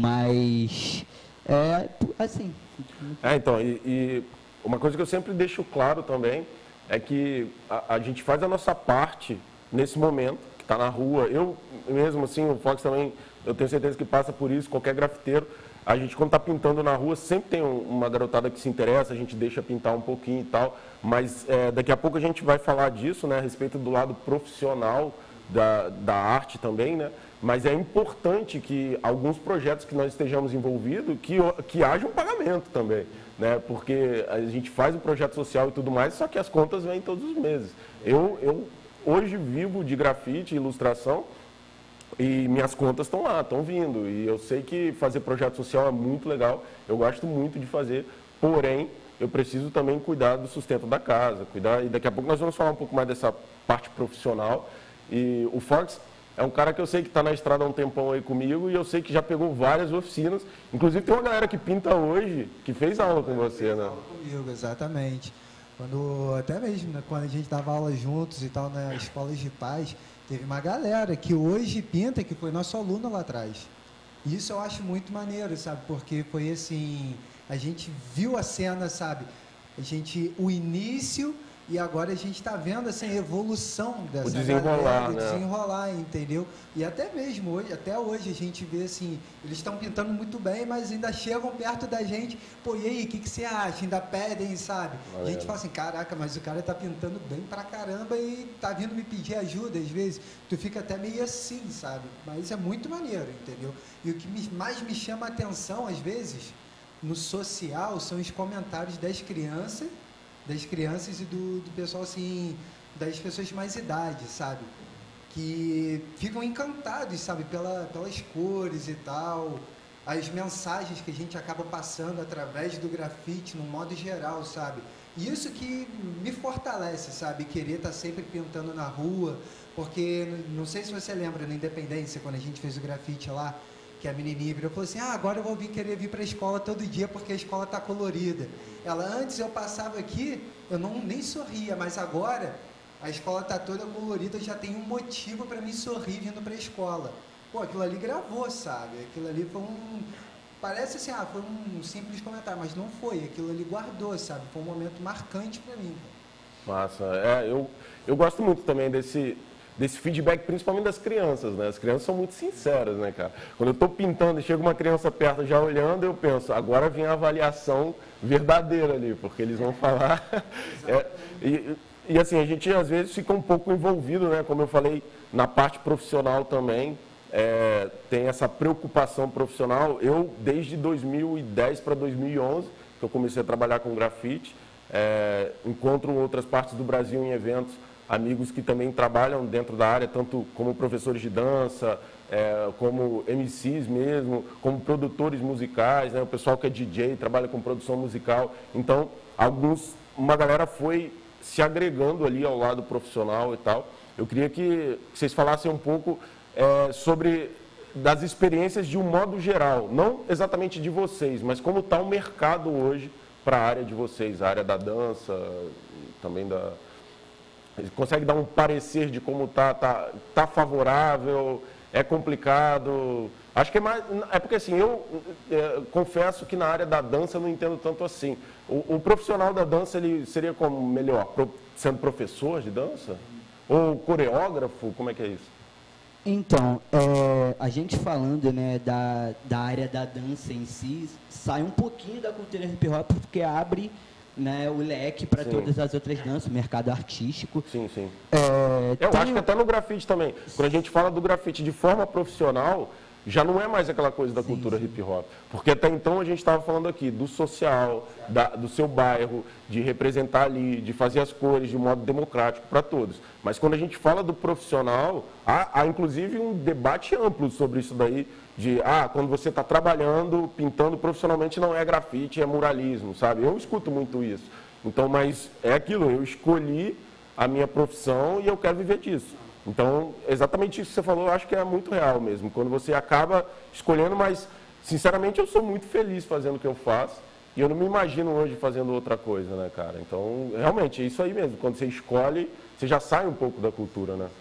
Mas, é, assim... É, então, e, e uma coisa que eu sempre deixo claro também é que a, a gente faz a nossa parte nesse momento, que está na rua. Eu mesmo, assim, o Fox também, eu tenho certeza que passa por isso, qualquer grafiteiro. A gente, quando está pintando na rua, sempre tem uma garotada que se interessa, a gente deixa pintar um pouquinho e tal, mas é, daqui a pouco a gente vai falar disso, né, a respeito do lado profissional da, da arte também, né, mas é importante que alguns projetos que nós estejamos envolvidos, que, que haja um pagamento também, né, porque a gente faz o projeto social e tudo mais, só que as contas vêm todos os meses. Eu, eu hoje vivo de grafite e ilustração, e minhas contas estão lá, estão vindo. E eu sei que fazer projeto social é muito legal, eu gosto muito de fazer, porém, eu preciso também cuidar do sustento da casa, cuidar, e daqui a pouco nós vamos falar um pouco mais dessa parte profissional. E o Fox é um cara que eu sei que está na estrada há um tempão aí comigo, e eu sei que já pegou várias oficinas, inclusive tem uma galera que pinta hoje, que fez aula com você, fez né? Aula comigo, exatamente. Quando, até mesmo, né, quando a gente dava aula juntos e tal, nas escolas de paz, teve uma galera que hoje pinta, que foi nosso aluno lá atrás. Isso eu acho muito maneiro, sabe? Porque foi assim, a gente viu a cena, sabe? A gente, o início, e agora a gente está vendo assim, a evolução dessa o desenrolar, galera, né? desenrolar, entendeu? E até mesmo hoje, até hoje a gente vê assim, eles estão pintando muito bem, mas ainda chegam perto da gente, pô, e aí, o que, que você acha? Ainda pedem, sabe? A gente fala assim, caraca, mas o cara tá pintando bem pra caramba e tá vindo me pedir ajuda, às vezes, tu fica até meio assim, sabe? Mas é muito maneiro, entendeu? E o que me, mais me chama a atenção, às vezes, no social, são os comentários das crianças, das crianças e do, do pessoal, assim, das pessoas de mais idade, sabe? Que ficam encantados, sabe? Pela, pelas cores e tal, as mensagens que a gente acaba passando através do grafite, no modo geral, sabe? Isso que me fortalece, sabe? Querer estar sempre pintando na rua, porque, não sei se você lembra, na Independência, quando a gente fez o grafite lá, que a menininha virou e falou assim, ah, agora eu vou vir querer vir para a escola todo dia porque a escola está colorida. Ela, antes eu passava aqui, eu não nem sorria, mas agora a escola está toda colorida, eu já tenho um motivo para me sorrir vindo para a escola. Pô, aquilo ali gravou, sabe? Aquilo ali foi um... Parece assim, ah, foi um simples comentário, mas não foi. Aquilo ali guardou, sabe? Foi um momento marcante para mim. Massa. É, eu, eu gosto muito também desse... desse feedback, principalmente das crianças, né? As crianças são muito sinceras, né, cara? Quando eu estou pintando e chega uma criança perto já olhando, eu penso, agora vem a avaliação verdadeira ali, porque eles vão falar... é, e, e assim, a gente às vezes fica um pouco envolvido, né? Como eu falei, na parte profissional também, é, tem essa preocupação profissional. Eu, desde dois mil e dez para dois mil e onze, que eu comecei a trabalhar com grafite, é, encontro outras partes do Brasil em eventos, amigos que também trabalham dentro da área, tanto como professores de dança, é, como M Cs mesmo, como produtores musicais, né? O pessoal que é D J, trabalha com produção musical. Então, alguns, uma galera foi se agregando ali ao lado profissional e tal. Eu queria que vocês falassem um pouco é, sobre das experiências de um modo geral, não exatamente de vocês, mas como está o mercado hoje para a área de vocês, a área da dança, também da... Consegue dar um parecer de como está, tá, tá favorável, é complicado? Acho que é mais... É porque assim, eu é, confesso que na área da dança eu não entendo tanto assim. O, o profissional da dança, ele seria como melhor? Pro, sendo professor de dança? Ou coreógrafo? Como é que é isso? Então, é, a gente falando, né, da, da área da dança em si, sai um pouquinho da cultura hip hop porque abre, né, o leque para todas as outras danças, o mercado artístico. Sim, sim. É, Eu tem... acho que até no grafite também. Quando a gente fala do grafite de forma profissional, já não é mais aquela coisa da sim, cultura sim. hip hop. Porque até então a gente estava falando aqui do social, da, do seu bairro, de representar ali, de fazer as cores de modo democrático para todos. Mas quando a gente fala do profissional, há, há inclusive um debate amplo sobre isso daí, de, ah, quando você está trabalhando, pintando profissionalmente não é grafite, é muralismo, sabe? Eu escuto muito isso. Então, mas é aquilo, eu escolhi a minha profissão e eu quero viver disso. Então, exatamente isso que você falou, eu acho que é muito real mesmo. Quando você acaba escolhendo, mas, sinceramente, eu sou muito feliz fazendo o que eu faço. E eu não me imagino hoje fazendo outra coisa, né, cara? Então, realmente, é isso aí mesmo. Quando você escolhe, você já sai um pouco da cultura, né?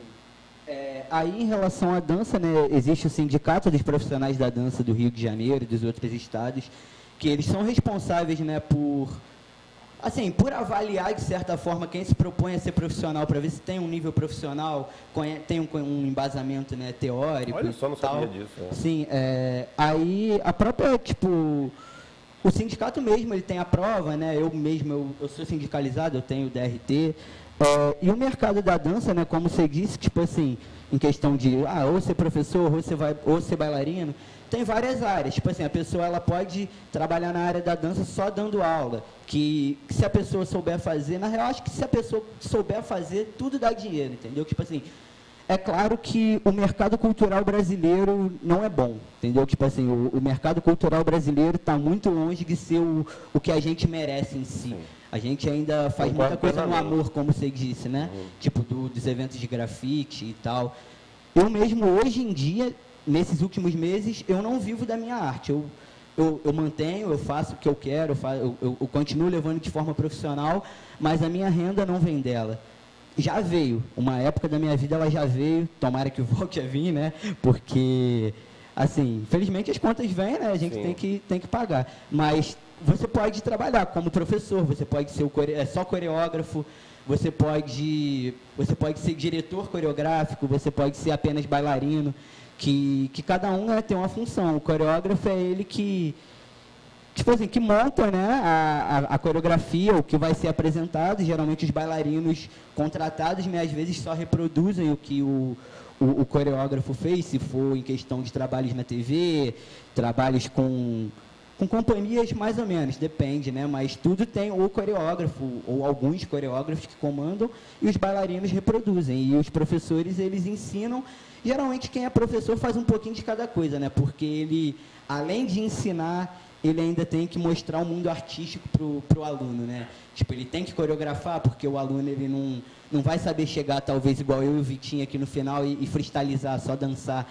É, aí, em relação à dança, né, existe o Sindicato dos Profissionais da Dança do Rio de Janeiro e dos outros estados, que eles são responsáveis, né, por... Assim, por avaliar, de certa forma, quem se propõe a ser profissional, para ver se tem um nível profissional, tem um, um embasamento, né, teórico. Olha, só não tal. sabia disso. É. Sim, é, aí a própria, tipo, o sindicato mesmo, ele tem a prova, né, eu mesmo, eu, eu sou sindicalizado, eu tenho o D R T, é, e o mercado da dança, né, como você disse, tipo assim, em questão de, ah, ou ser professor, ou ser, vai, ou ser bailarino, tem várias áreas, tipo assim, a pessoa ela pode trabalhar na área da dança só dando aula, que, que se a pessoa souber fazer, na real, acho que se a pessoa souber fazer, tudo dá dinheiro, entendeu? Tipo assim, é claro que o mercado cultural brasileiro não é bom, entendeu? Tipo assim, o, o mercado cultural brasileiro está muito longe de ser o, o que a gente merece em si. Sim. A gente ainda faz Concordo muita coisa plenamente. no amor, como você disse, né? Uhum. Tipo, do, dos eventos de grafite e tal. Eu mesmo, hoje em dia, nesses últimos meses, eu não vivo da minha arte. Eu, eu, eu mantenho, eu faço o que eu quero, eu, faço, eu, eu, eu continuo levando de forma profissional, mas a minha renda não vem dela. Já veio, uma época da minha vida ela já veio, tomara que volte a vir, né? Porque, assim, infelizmente as contas vêm, né? A gente tem que, tem que pagar. Mas você pode trabalhar como professor, você pode ser o core... é só coreógrafo, você pode, você pode ser diretor coreográfico, você pode ser apenas bailarino, que, que cada um, né, tem uma função. O coreógrafo é ele que, tipo assim, que monta, né, a, a, a coreografia, o que vai ser apresentado. Geralmente os bailarinos contratados, né, às vezes só reproduzem o que o, o, o coreógrafo fez, se for em questão de trabalhos na T V, trabalhos com... com companhias, mais ou menos, depende, né? Mas tudo tem o coreógrafo, ou alguns coreógrafos que comandam, e os bailarinos reproduzem. E os professores, eles ensinam. Geralmente, quem é professor faz um pouquinho de cada coisa, né? Porque ele, além de ensinar, ele ainda tem que mostrar o mundo artístico para o aluno, né? Tipo, ele tem que coreografar, porque o aluno, ele não, não vai saber chegar, talvez, igual eu e o Vitinho aqui no final, e, e freestylizar, só dançar.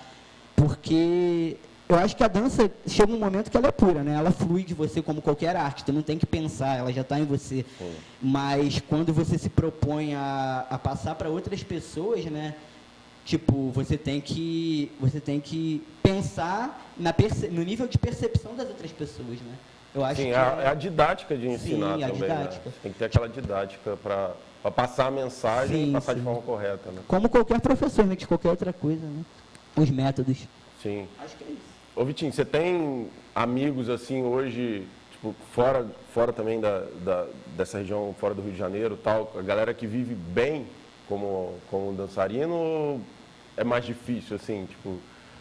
Porque... eu acho que a dança chega um momento que ela é pura, né? Ela flui de você como qualquer arte, tu não tem que pensar, ela já está em você. Sim. Mas quando você se propõe a, a passar para outras pessoas, né? Tipo, você tem que, você tem que pensar na perce, no nível de percepção das outras pessoas, né? Eu acho Sim, que é, a, é a didática de ensinar. Sim, a também, didática. Né? Tem que ter aquela didática para passar a mensagem sim, e passar sim. de forma correta, né? Como qualquer professor, né? De qualquer outra coisa, né? Os métodos. Sim. Acho que é isso. Ô Vitinho, você tem amigos assim hoje, tipo, fora, fora também da, da, dessa região, fora do Rio de Janeiro, tal, a galera que vive bem como, como dançarino, ou é mais difícil, assim, tipo...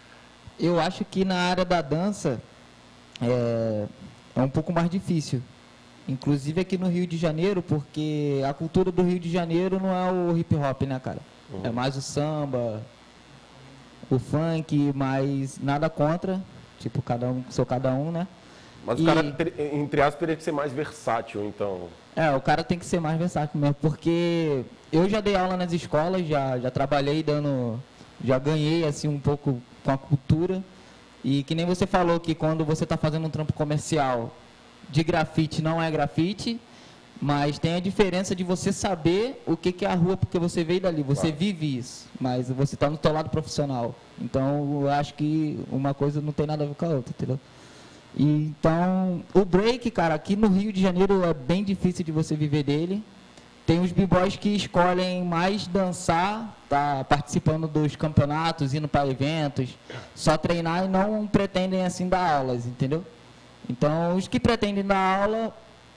Eu acho que na área da dança é, é um pouco mais difícil. Inclusive aqui no Rio de Janeiro, porque a cultura do Rio de Janeiro não é o hip hop, né, cara? Uhum. É mais o samba, o funk, mas nada contra, tipo, cada um, sou cada um, né? Mas e... o cara, entre aspas, teria que ser mais versátil, então. É, o cara tem que ser mais versátil mesmo, porque eu já dei aula nas escolas, já, já trabalhei dando, já ganhei, assim, um pouco com a cultura, e que nem você falou que quando você está fazendo um trampo comercial de grafite, não é grafite, mas tem a diferença de você saber o que, que é a rua, porque você veio dali, você claro. Vive isso, mas você está no teu lado profissional. Então, eu acho que uma coisa não tem nada a ver com a outra, entendeu? E, então, o break, cara, aqui no Rio de Janeiro é bem difícil de você viver dele. tem os b-boys que escolhem mais dançar, tá participando dos campeonatos, indo para eventos, só treinar e não pretendem assim dar aulas, entendeu? Então, os que pretendem dar aula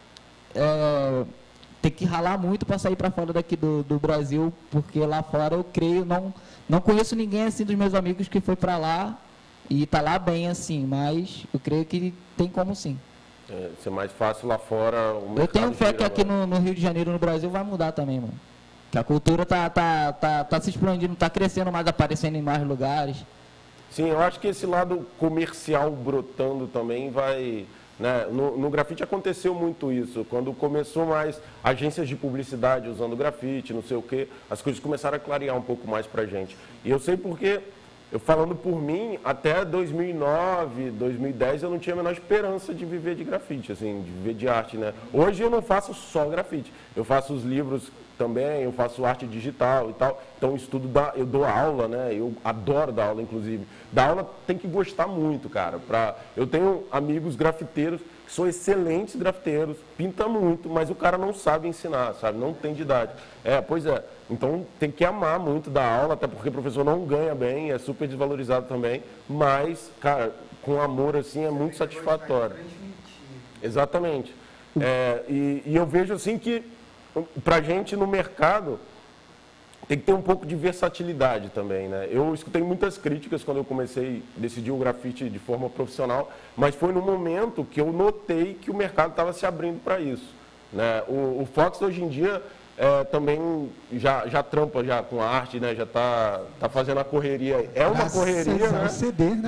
é, tem que ralar muito para sair para fora daqui do, do Brasil, porque lá fora eu creio, não, não conheço ninguém assim dos meus amigos que foi para lá e tá lá bem assim, mas eu creio que tem como sim. É, ser mais fácil lá fora. O eu tenho fé que aqui no, no Rio de Janeiro, no Brasil, vai mudar também, mano. Que a cultura tá, tá, tá, tá se expandindo, tá crescendo mais, aparecendo em mais lugares. Sim, eu acho que esse lado comercial brotando também vai... Né? No, no grafite aconteceu muito isso. Quando começou mais agências de publicidade usando grafite, não sei o quê, as coisas começaram a clarear um pouco mais pra gente. E eu sei porque, eu falando por mim, até dois mil e nove, dois mil e dez eu não tinha a menor esperança de viver de grafite, assim, de viver de arte, né? Hoje eu não faço só grafite, eu faço os livros também, eu faço arte digital e tal, então eu estudo, da, eu dou aula, né? Eu adoro dar aula, inclusive. Dar aula tem que gostar muito, cara. Pra, eu tenho amigos grafiteiros que são excelentes grafiteiros, pintam muito, mas o cara não sabe ensinar, sabe? Não tem didática. É, pois é. Então tem que amar muito dar aula, até porque o professor não ganha bem, é super desvalorizado também, mas, cara, com amor assim é muito satisfatório. Exatamente. É, e, e eu vejo assim que pra gente no mercado tem que ter um pouco de versatilidade também, né? Eu escutei muitas críticas quando eu comecei a decidir o grafite de forma profissional, mas foi no momento que eu notei que o mercado estava se abrindo para isso, né? O, o Fox hoje em dia é, também já, já trampa já com a arte, né? Já está tá fazendo a correria. É uma graças correria, né? C D, né?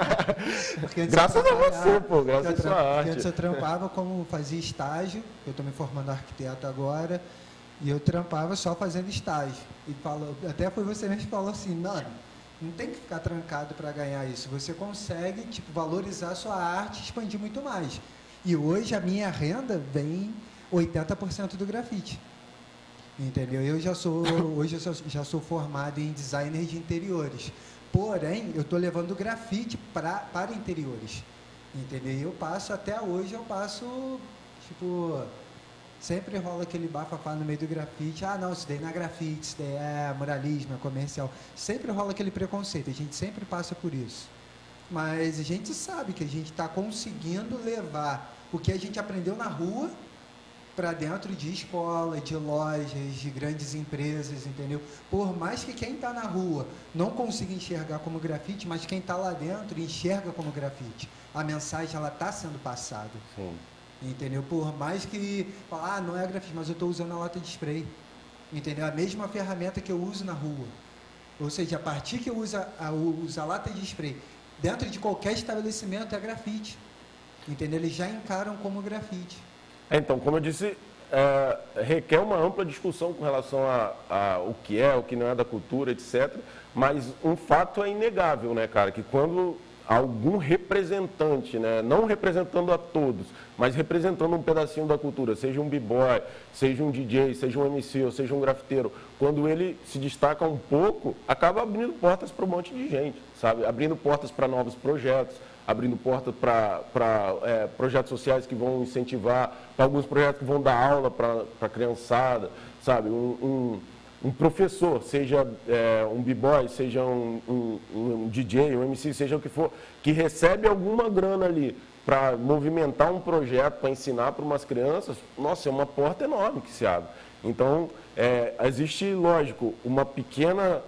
Graças a você, pô, graças à sua arte. Antes eu trampava como fazia estágio, eu estou me formando arquiteto agora, e eu trampava só fazendo estágio. E falou, até foi você mesmo que falou assim, não, não tem que ficar trancado para ganhar isso. Você consegue tipo, valorizar a sua arte e expandir muito mais. E hoje a minha renda vem oitenta por cento do grafite. Entendeu? Eu já sou, hoje eu sou, já sou formado em designer de interiores. Porém, eu estou levando o grafite pra, para interiores. Entendeu? E eu passo, até hoje, eu passo, tipo, sempre rola aquele bafafá no meio do grafite. Ah, não, isso daí não é grafite, isso daí é muralismo, é comercial. Sempre rola aquele preconceito, a gente sempre passa por isso. Mas a gente sabe que a gente está conseguindo levar o que a gente aprendeu na rua para dentro de escola, de lojas, de grandes empresas, entendeu? Por mais que quem está na rua não consiga enxergar como grafite, mas quem está lá dentro enxerga como grafite. A mensagem, ela está sendo passada. Sim. Entendeu? Por mais que, ah, não é grafite, mas eu estou usando a lata de spray. Entendeu? A mesma ferramenta que eu uso na rua. Ou seja, a partir que eu uso a, uso a lata de spray, dentro de qualquer estabelecimento é grafite. Entendeu? Eles já encaram como grafite. Então, como eu disse, é, requer uma ampla discussão com relação a, a o que é, o que não é da cultura, etcétera. Mas um fato é inegável, né, cara, que quando algum representante, né, não representando a todos, mas representando um pedacinho da cultura, seja um b-boy, seja um D J, seja um M C ou seja um grafiteiro, quando ele se destaca um pouco, acaba abrindo portas para um monte de gente, sabe? Abrindo portas para novos projetos, abrindo porta para é, projetos sociais que vão incentivar, para alguns projetos que vão dar aula para a criançada, sabe? Um, um, um professor, seja é, um b-boy, seja um, um, um D J, um M C, seja o que for, que recebe alguma grana ali para movimentar um projeto, para ensinar para umas crianças, nossa, é uma porta enorme que se abre. Então, é, existe, lógico, uma pequena...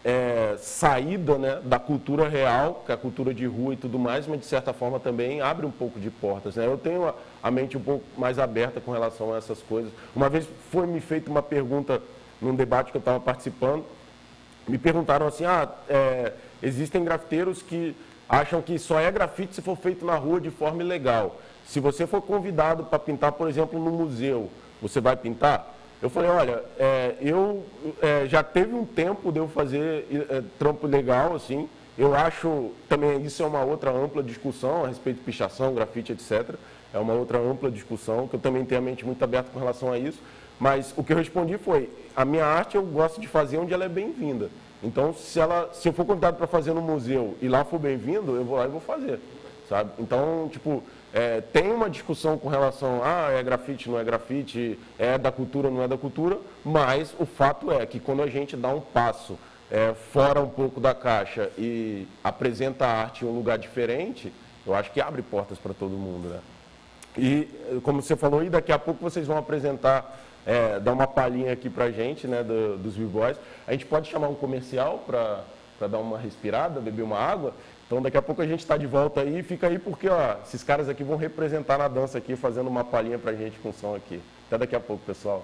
É, saída, né, da cultura real, que é a cultura de rua e tudo mais, mas de certa forma também abre um pouco de portas, né? Eu tenho a, a mente um pouco mais aberta com relação a essas coisas. Uma vez foi me feita uma pergunta num debate que eu estava participando, me perguntaram assim, ah, é, existem grafiteiros que acham que só é grafite se for feito na rua de forma ilegal. Se você for convidado para pintar, por exemplo, no museu, você vai pintar? Eu falei, olha, é, eu é, já teve um tempo de eu fazer é, trampo legal, assim. Eu acho, também isso é uma outra ampla discussão a respeito de pichação, grafite, etcétera. É uma outra ampla discussão, que eu também tenho a mente muito aberta com relação a isso. Mas o que eu respondi foi, a minha arte eu gosto de fazer onde ela é bem-vinda. Então, se, ela, se eu for convidado para fazer no museu e lá for bem-vindo, eu vou lá e vou fazer. sabe? Então, tipo, é, tem uma discussão com relação a ah, é grafite, não é grafite, é da cultura, não é da cultura, mas o fato é que quando a gente dá um passo é, fora um pouco da caixa e apresenta a arte em um lugar diferente, eu acho que abre portas para todo mundo, né? E, como você falou, e daqui a pouco vocês vão apresentar, é, dar uma palhinha aqui pra gente, né, do, dos B-Boys. A gente pode chamar um comercial para dar uma respirada, beber uma água? Então, daqui a pouco a gente está de volta aí, fica aí porque, ó, esses caras aqui vão representar na dança aqui, fazendo uma palhinha pra gente com som aqui. Até daqui a pouco, pessoal.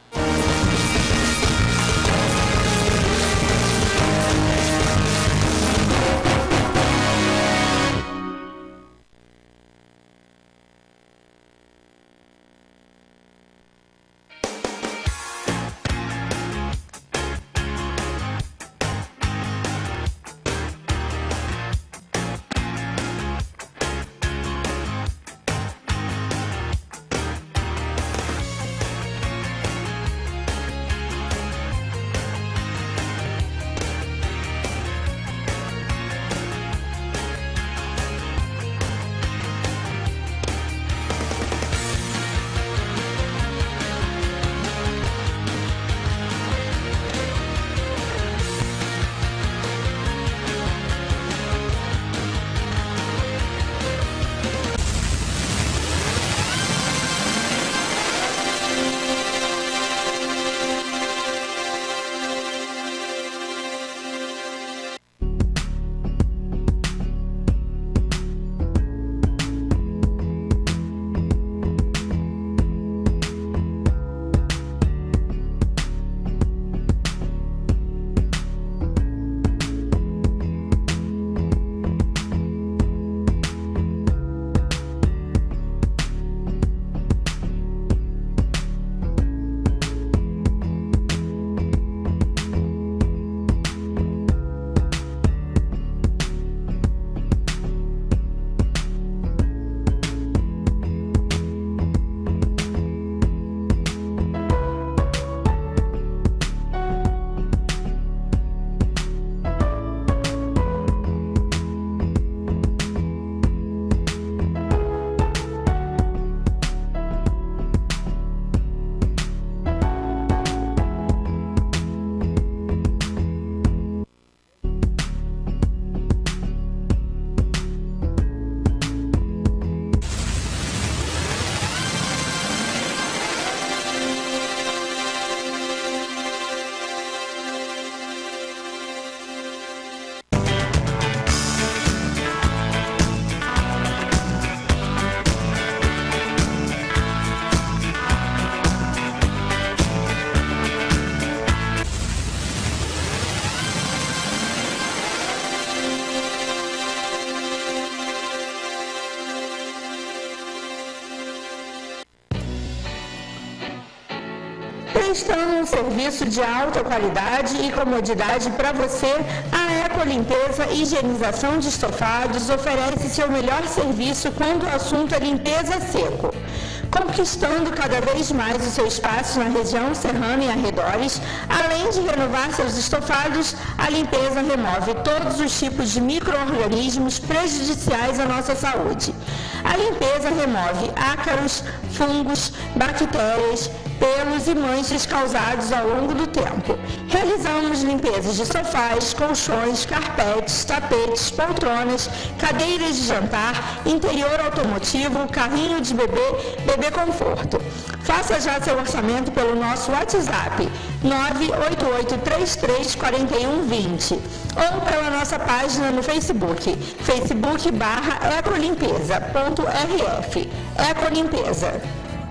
Prestando um serviço de alta qualidade e comodidade para você, a Ecolimpeza Higienização de Estofados oferece seu melhor serviço quando o assunto é limpeza seco. Conquistando cada vez mais o seu espaço na região serrana e arredores, além de renovar seus estofados, a limpeza remove todos os tipos de micro-organismos prejudiciais à nossa saúde. A limpeza remove ácaros, fungos, bactérias, pelos e manchas causados ao longo do tempo. Realizamos limpezas de sofás, colchões, carpetes, tapetes, poltronas, cadeiras de jantar, interior automotivo, carrinho de bebê, bebê conforto. Faça já seu orçamento pelo nosso WhatsApp nove oito oito três três quatro um dois zero ou pela nossa página no Facebook, facebook barra ecolimpeza ponto r f. Ecolimpeza.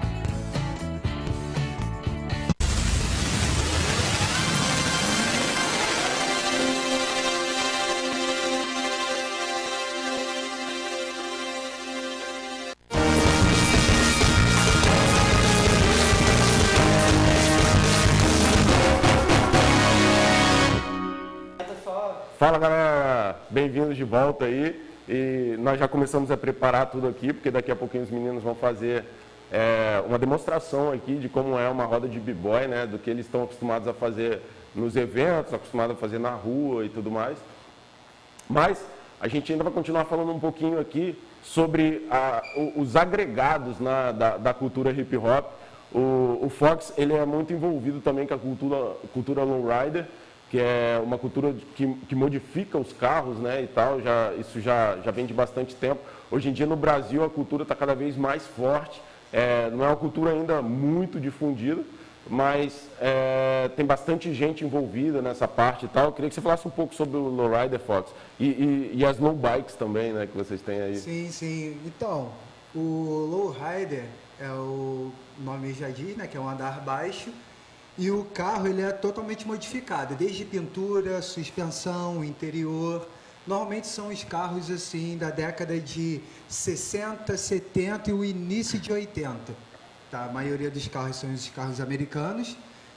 Fala, galera, bem-vindos de volta aí, e nós já começamos a preparar tudo aqui, porque daqui a pouquinho os meninos vão fazer é, uma demonstração aqui de como é uma roda de b-boy, né, do que eles estão acostumados a fazer nos eventos, acostumados a fazer na rua e tudo mais. Mas, a gente ainda vai continuar falando um pouquinho aqui sobre a, os agregados na, da, da cultura hip hop. O, o Fox, ele é muito envolvido também com a cultura, cultura lowrider, que é uma cultura que, que modifica os carros, né, e tal, já, isso já, já vem de bastante tempo. Hoje em dia, no Brasil, a cultura está cada vez mais forte, é, não é uma cultura ainda muito difundida, mas é, tem bastante gente envolvida nessa parte e tal. Eu queria que você falasse um pouco sobre o lowrider, Fox, e, e, e as low bikes também, né, que vocês têm aí. Sim, sim. Então, o lowrider, é o nome já diz, né, que é um andar baixo, e o carro ele é totalmente modificado, desde pintura, suspensão, interior. Normalmente são os carros assim da década de sessenta, setenta e o início de oitenta. Tá? A maioria dos carros são os carros americanos,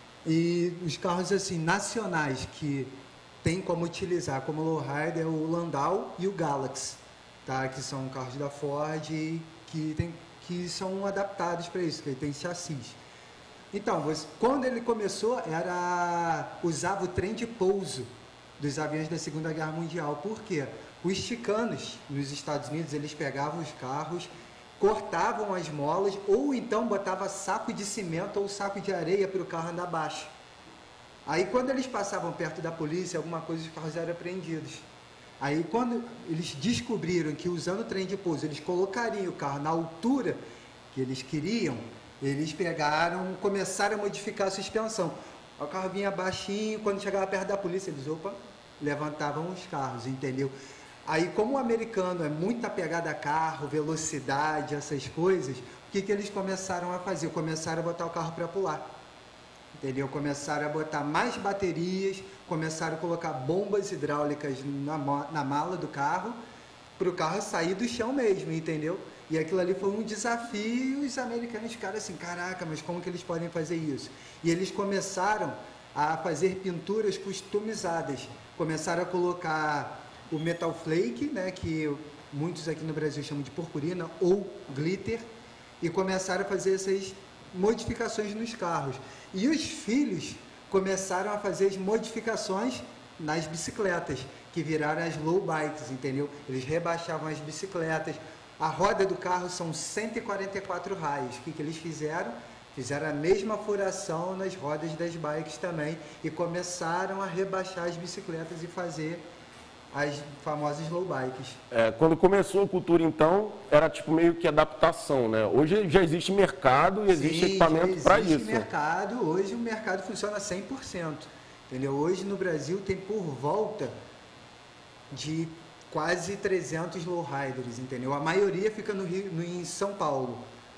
e os carros assim nacionais que tem como utilizar como lowrider é o Landau e o Galaxy, tá? Que são carros da Ford que tem que são adaptados para isso, que ele tem chassis. Então, você, quando ele começou, era usava o trem de pouso dos aviões da Segunda Guerra Mundial. Por quê? Os chicanos, nos Estados Unidos, eles pegavam os carros, cortavam as molas, ou então botavam saco de cimento ou saco de areia para o carro andar baixo. Aí, quando eles passavam perto da polícia, alguma coisa, os carros eram apreendidos. Aí, quando eles descobriram que, usando o trem de pouso, eles colocariam o carro na altura que eles queriam, eles pegaram, começaram a modificar a suspensão. O carro vinha baixinho, quando chegava perto da polícia, eles, opa, levantavam os carros, entendeu? Aí, como o americano é muito apegado a carro, velocidade, essas coisas, o que, que eles começaram a fazer? Começaram a botar o carro para pular. Entendeu? Começaram a botar mais baterias, começaram a colocar bombas hidráulicas na, na mala do carro, para o carro sair do chão mesmo, entendeu? E aquilo ali foi um desafio, e os americanos ficaram assim, caraca, mas como que eles podem fazer isso? E eles começaram a fazer pinturas customizadas, começaram a colocar o metal flake, né, que muitos aqui no Brasil chamam de purpurina, ou glitter, e começaram a fazer essas modificações nos carros. E os filhos começaram a fazer as modificações nas bicicletas, que viraram as low bikes, entendeu? Eles rebaixavam as bicicletas. A roda do carro são cento e quarenta e quatro raios. O que, que eles fizeram? Fizeram a mesma furação nas rodas das bikes também e começaram a rebaixar as bicicletas e fazer as famosas low bikes. É, quando começou a cultura, então, era tipo meio que adaptação, né? Hoje já existe mercado e existe Sim, equipamento para isso. Existe mercado, hoje o mercado funciona cem por cento, entendeu? Hoje no Brasil tem por volta de quase trezentos lowriders, entendeu? A maioria fica no Rio, no, em São Paulo.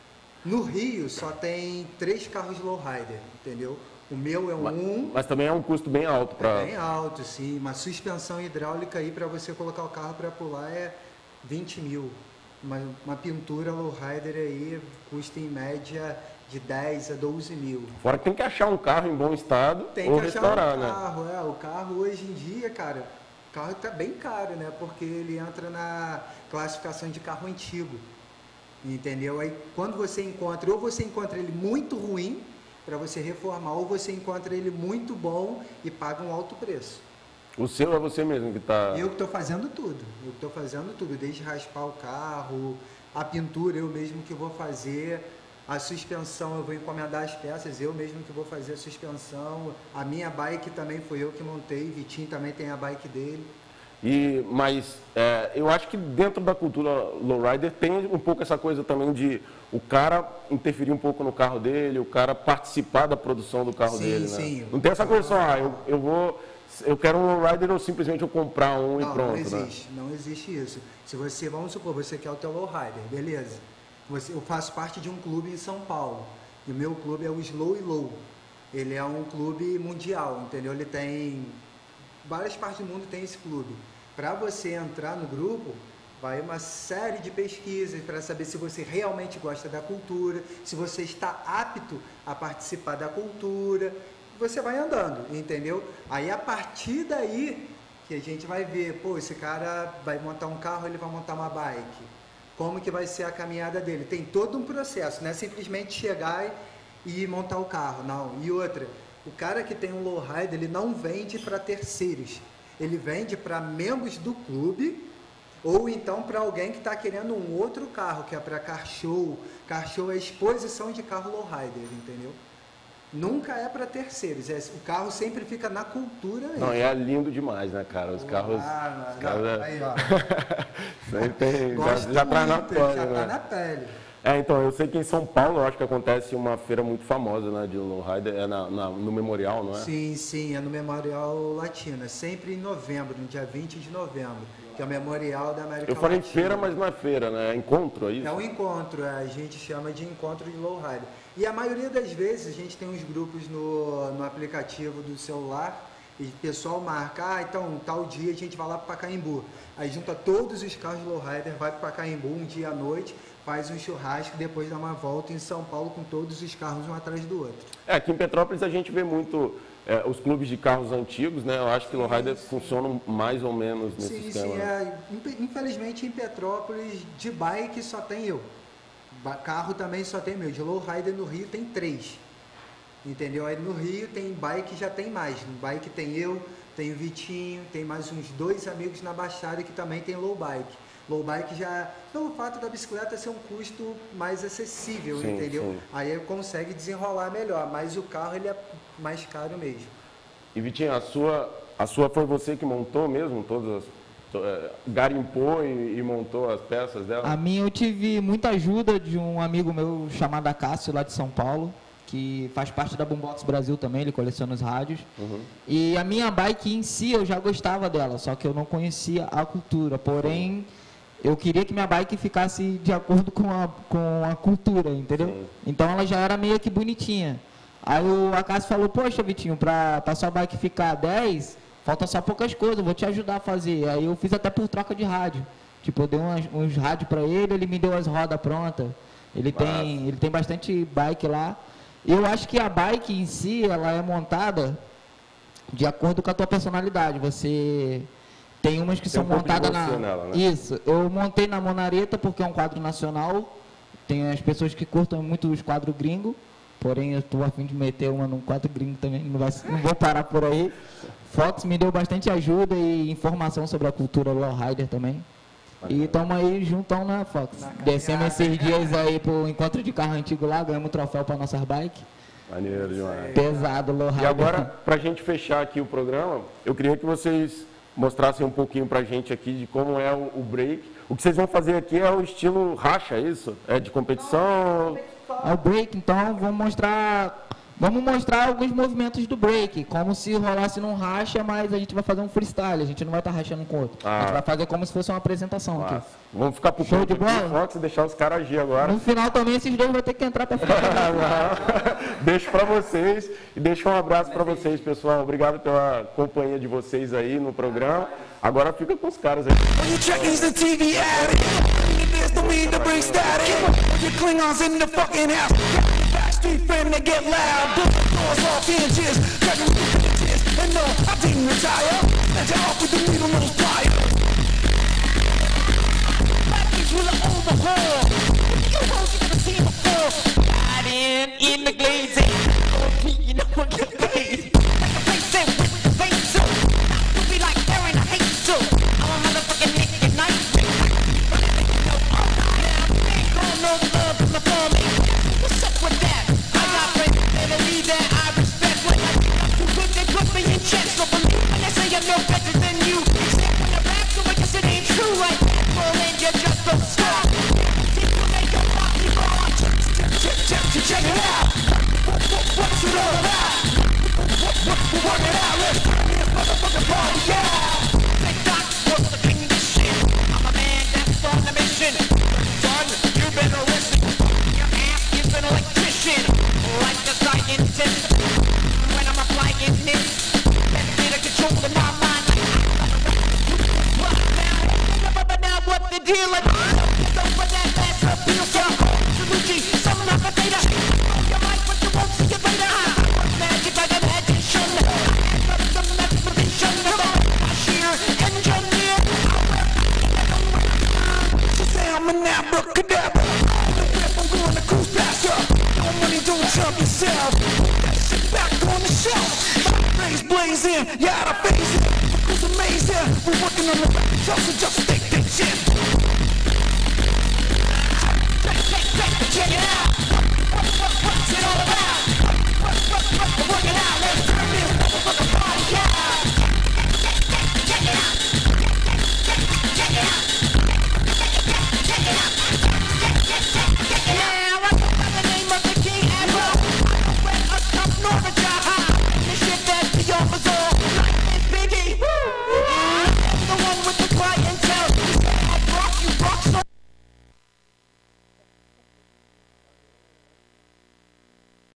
No Rio só tem três carros lowrider, entendeu? O meu é um... Mas, mas também é um custo bem alto para... É bem alto, sim. Uma suspensão hidráulica aí para você colocar o carro para pular é vinte mil. Uma, uma pintura lowrider aí custa em média de dez a doze mil. Fora que tem que achar um carro em bom estado tem ou que achar restaurar, um né? carro, é. O carro hoje em dia, cara, o carro está bem caro, né? Porque ele entra na classificação de carro antigo. Entendeu? Aí quando você encontra, ou você encontra ele muito ruim para você reformar, ou você encontra ele muito bom e paga um alto preço. O seu é você mesmo que está... Eu que estou fazendo tudo, eu que estou fazendo tudo, desde raspar o carro, a pintura eu mesmo que vou fazer, a suspensão eu vou encomendar as peças, eu mesmo que vou fazer a suspensão, a minha bike também foi eu que montei, Vitinho também tem a bike dele. E, mas é, eu acho que dentro da cultura lowrider tem um pouco essa coisa também de o cara interferir um pouco no carro dele, o cara participar da produção do carro sim, dele, né? Sim. Não tem essa coisa só, ah, eu, eu vou, eu quero um lowrider ou simplesmente eu comprar um não, e pronto, não existe, né? Não existe isso. Se você, vamos supor, você quer o teu lowrider, beleza. Você, eu faço parte de um clube em São Paulo, e o meu clube é o Slow e Low. Ele é um clube mundial, entendeu? Ele tem, várias partes do mundo tem esse clube. Para você entrar no grupo, vai uma série de pesquisas para saber se você realmente gosta da cultura, se você está apto a participar da cultura. Você vai andando, entendeu? Aí, a partir daí, que a gente vai ver, pô, esse cara vai montar um carro, ele vai montar uma bike. Como que vai ser a caminhada dele? Tem todo um processo, não é simplesmente chegar e montar o carro, não. E outra, o cara que tem um lowrider, ele não vende para terceiros. Ele vende para membros do clube Ou então para alguém que está querendo um outro carro, que é para car show. Car show é exposição de carro lowrider, entendeu? Nunca é para terceiros, é, o carro sempre fica na cultura. Não, e é lindo demais, né, cara? Os carros... Ah, os carros não, aí, ó. tem, já, já traz na pele, já né? tá na pele. É, então, eu sei que em São Paulo, eu acho que acontece uma feira muito famosa, né, de lowrider, é na, na, no Memorial, não é? Sim, sim, é no Memorial Latino, é sempre em novembro, no dia vinte de novembro, que é o Memorial da América Latina. Eu falei feira, mas não é feira, né? É encontro, é isso? É um encontro, a gente chama de encontro de lowrider. E a maioria das vezes a gente tem uns grupos no, no aplicativo do celular e o pessoal marca, ah, então tal dia a gente vai lá para Pacaembu. Aí junta todos os carros de lowrider, vai para Pacaembu um dia à noite, faz um churrasco, depois dá uma volta em São Paulo com todos os carros um atrás do outro. É, aqui em Petrópolis a gente vê muito é, os clubes de carros antigos, né? Eu acho que lowriders funcionam mais ou menos nesse sim, esquema. Sim, é, infelizmente em Petrópolis de bike só tem eu. Carro também só tem meu. De lowrider no Rio tem três. Entendeu? Aí no Rio tem bike, já tem mais. No bike tem eu, tem o Vitinho, tem mais uns dois amigos na Baixada que também tem low bike. Low bike já, pelo fato da bicicleta ser um custo mais acessível, sim, entendeu? Sim. Aí consegue desenrolar melhor, mas o carro ele é mais caro mesmo. E Vitinho, a sua, a sua foi você que montou mesmo todas as... garimpou e, e montou as peças dela? A minha eu tive muita ajuda de um amigo meu chamado Cássio, lá de São Paulo, que faz parte da Boombox Brasil também, ele coleciona os rádios. Uhum. E a minha bike em si eu já gostava dela, só que eu não conhecia a cultura, porém eu queria que minha bike ficasse de acordo com a, com a cultura, entendeu? Sim. Então ela já era meio que bonitinha. Aí o Cássio falou, poxa Vitinho, pra, pra sua bike ficar dez... falta só poucas coisas, vou te ajudar a fazer. Aí eu fiz até por troca de rádio. Tipo, eu dei uns, uns rádios para ele, ele me deu as rodas prontas. Ele tem, ele tem bastante bike lá. Eu acho que a bike em si, ela é montada de acordo com a tua personalidade. Você tem umas que tem são um montadas na... Nela, né? Isso. Eu montei na Monareta porque é um quadro nacional. Tem as pessoas que curtam muito os quadros gringos. Porém, eu estou a fim de meter uma num quadro gringo também. Não, vai, não vou parar por aí. Fox me deu bastante ajuda e informação sobre a cultura lowrider também. E estamos aí juntão na Fox. Descemos esses dias aí pro encontro de carro antigo lá, ganhamos um troféu para nossas bikes. Maneiro demais. Pesado, lowrider. E agora, para a gente fechar aqui o programa, eu queria que vocês mostrassem um pouquinho para a gente aqui de como é o, o break. O que vocês vão fazer aqui é o estilo racha, é isso? É de competição? É o break, então vamos mostrar... Vamos mostrar alguns movimentos do break, como se rolasse num racha, mas a gente vai fazer um freestyle, a gente não vai estar tá rachando um com o outro. Ah. A gente vai fazer como se fosse uma apresentação. Nossa. Aqui. Vamos ficar pro show de bola? Fox e deixar os caras agir agora. No final também esses dois vão ter que entrar para ficar. Deixo para vocês e deixo um abraço para vocês, pessoal. Obrigado pela companhia de vocês aí no programa. Agora fica com os caras aí. Street frame to get loud, doors off inches, dragging with the bitches, and no, I didn't retire, and you off with the needle nose pliers. Black bitch with an overhaul, you hoes you never seen before. Riding in the glazing, you know what the glaze. Like a face in with the face so, you be like Aaron, I hate so. I'm a motherfucking Nick and Night, you know all night. Ain't got no love in the family. What's up with that? That I respect when I think I'm too good, they put me in check. So believe when they say I'm no better than you. Except when I rap, so I guess it ain't true. Like that, well, and you're just a star. Think you make your body on. Check, check, check, check it out. What, what, what's it all about? What, what, what, work it out. Let's turn this motherfucking party out. Big Doc, what's the king of this shit? I'm a man that's on a mission. Son, you better listen. Your ass is an electrician. Like the scientist, when I'm applying this, let me to control of my mind. But now what the deal is? Get over that last appeal, so Salucci, summon up a data. On your mind, but you won't see it later. Magic like a magician. Some mathematician. I sheer engineer. She say I'm an abracadabra. I'm going to cruise past her. No money, don't jump yourself. That shit back on the shelf. Blaze blazing, yeah, I phase it. It's amazing. We're working on the record, so just stay, stay shit.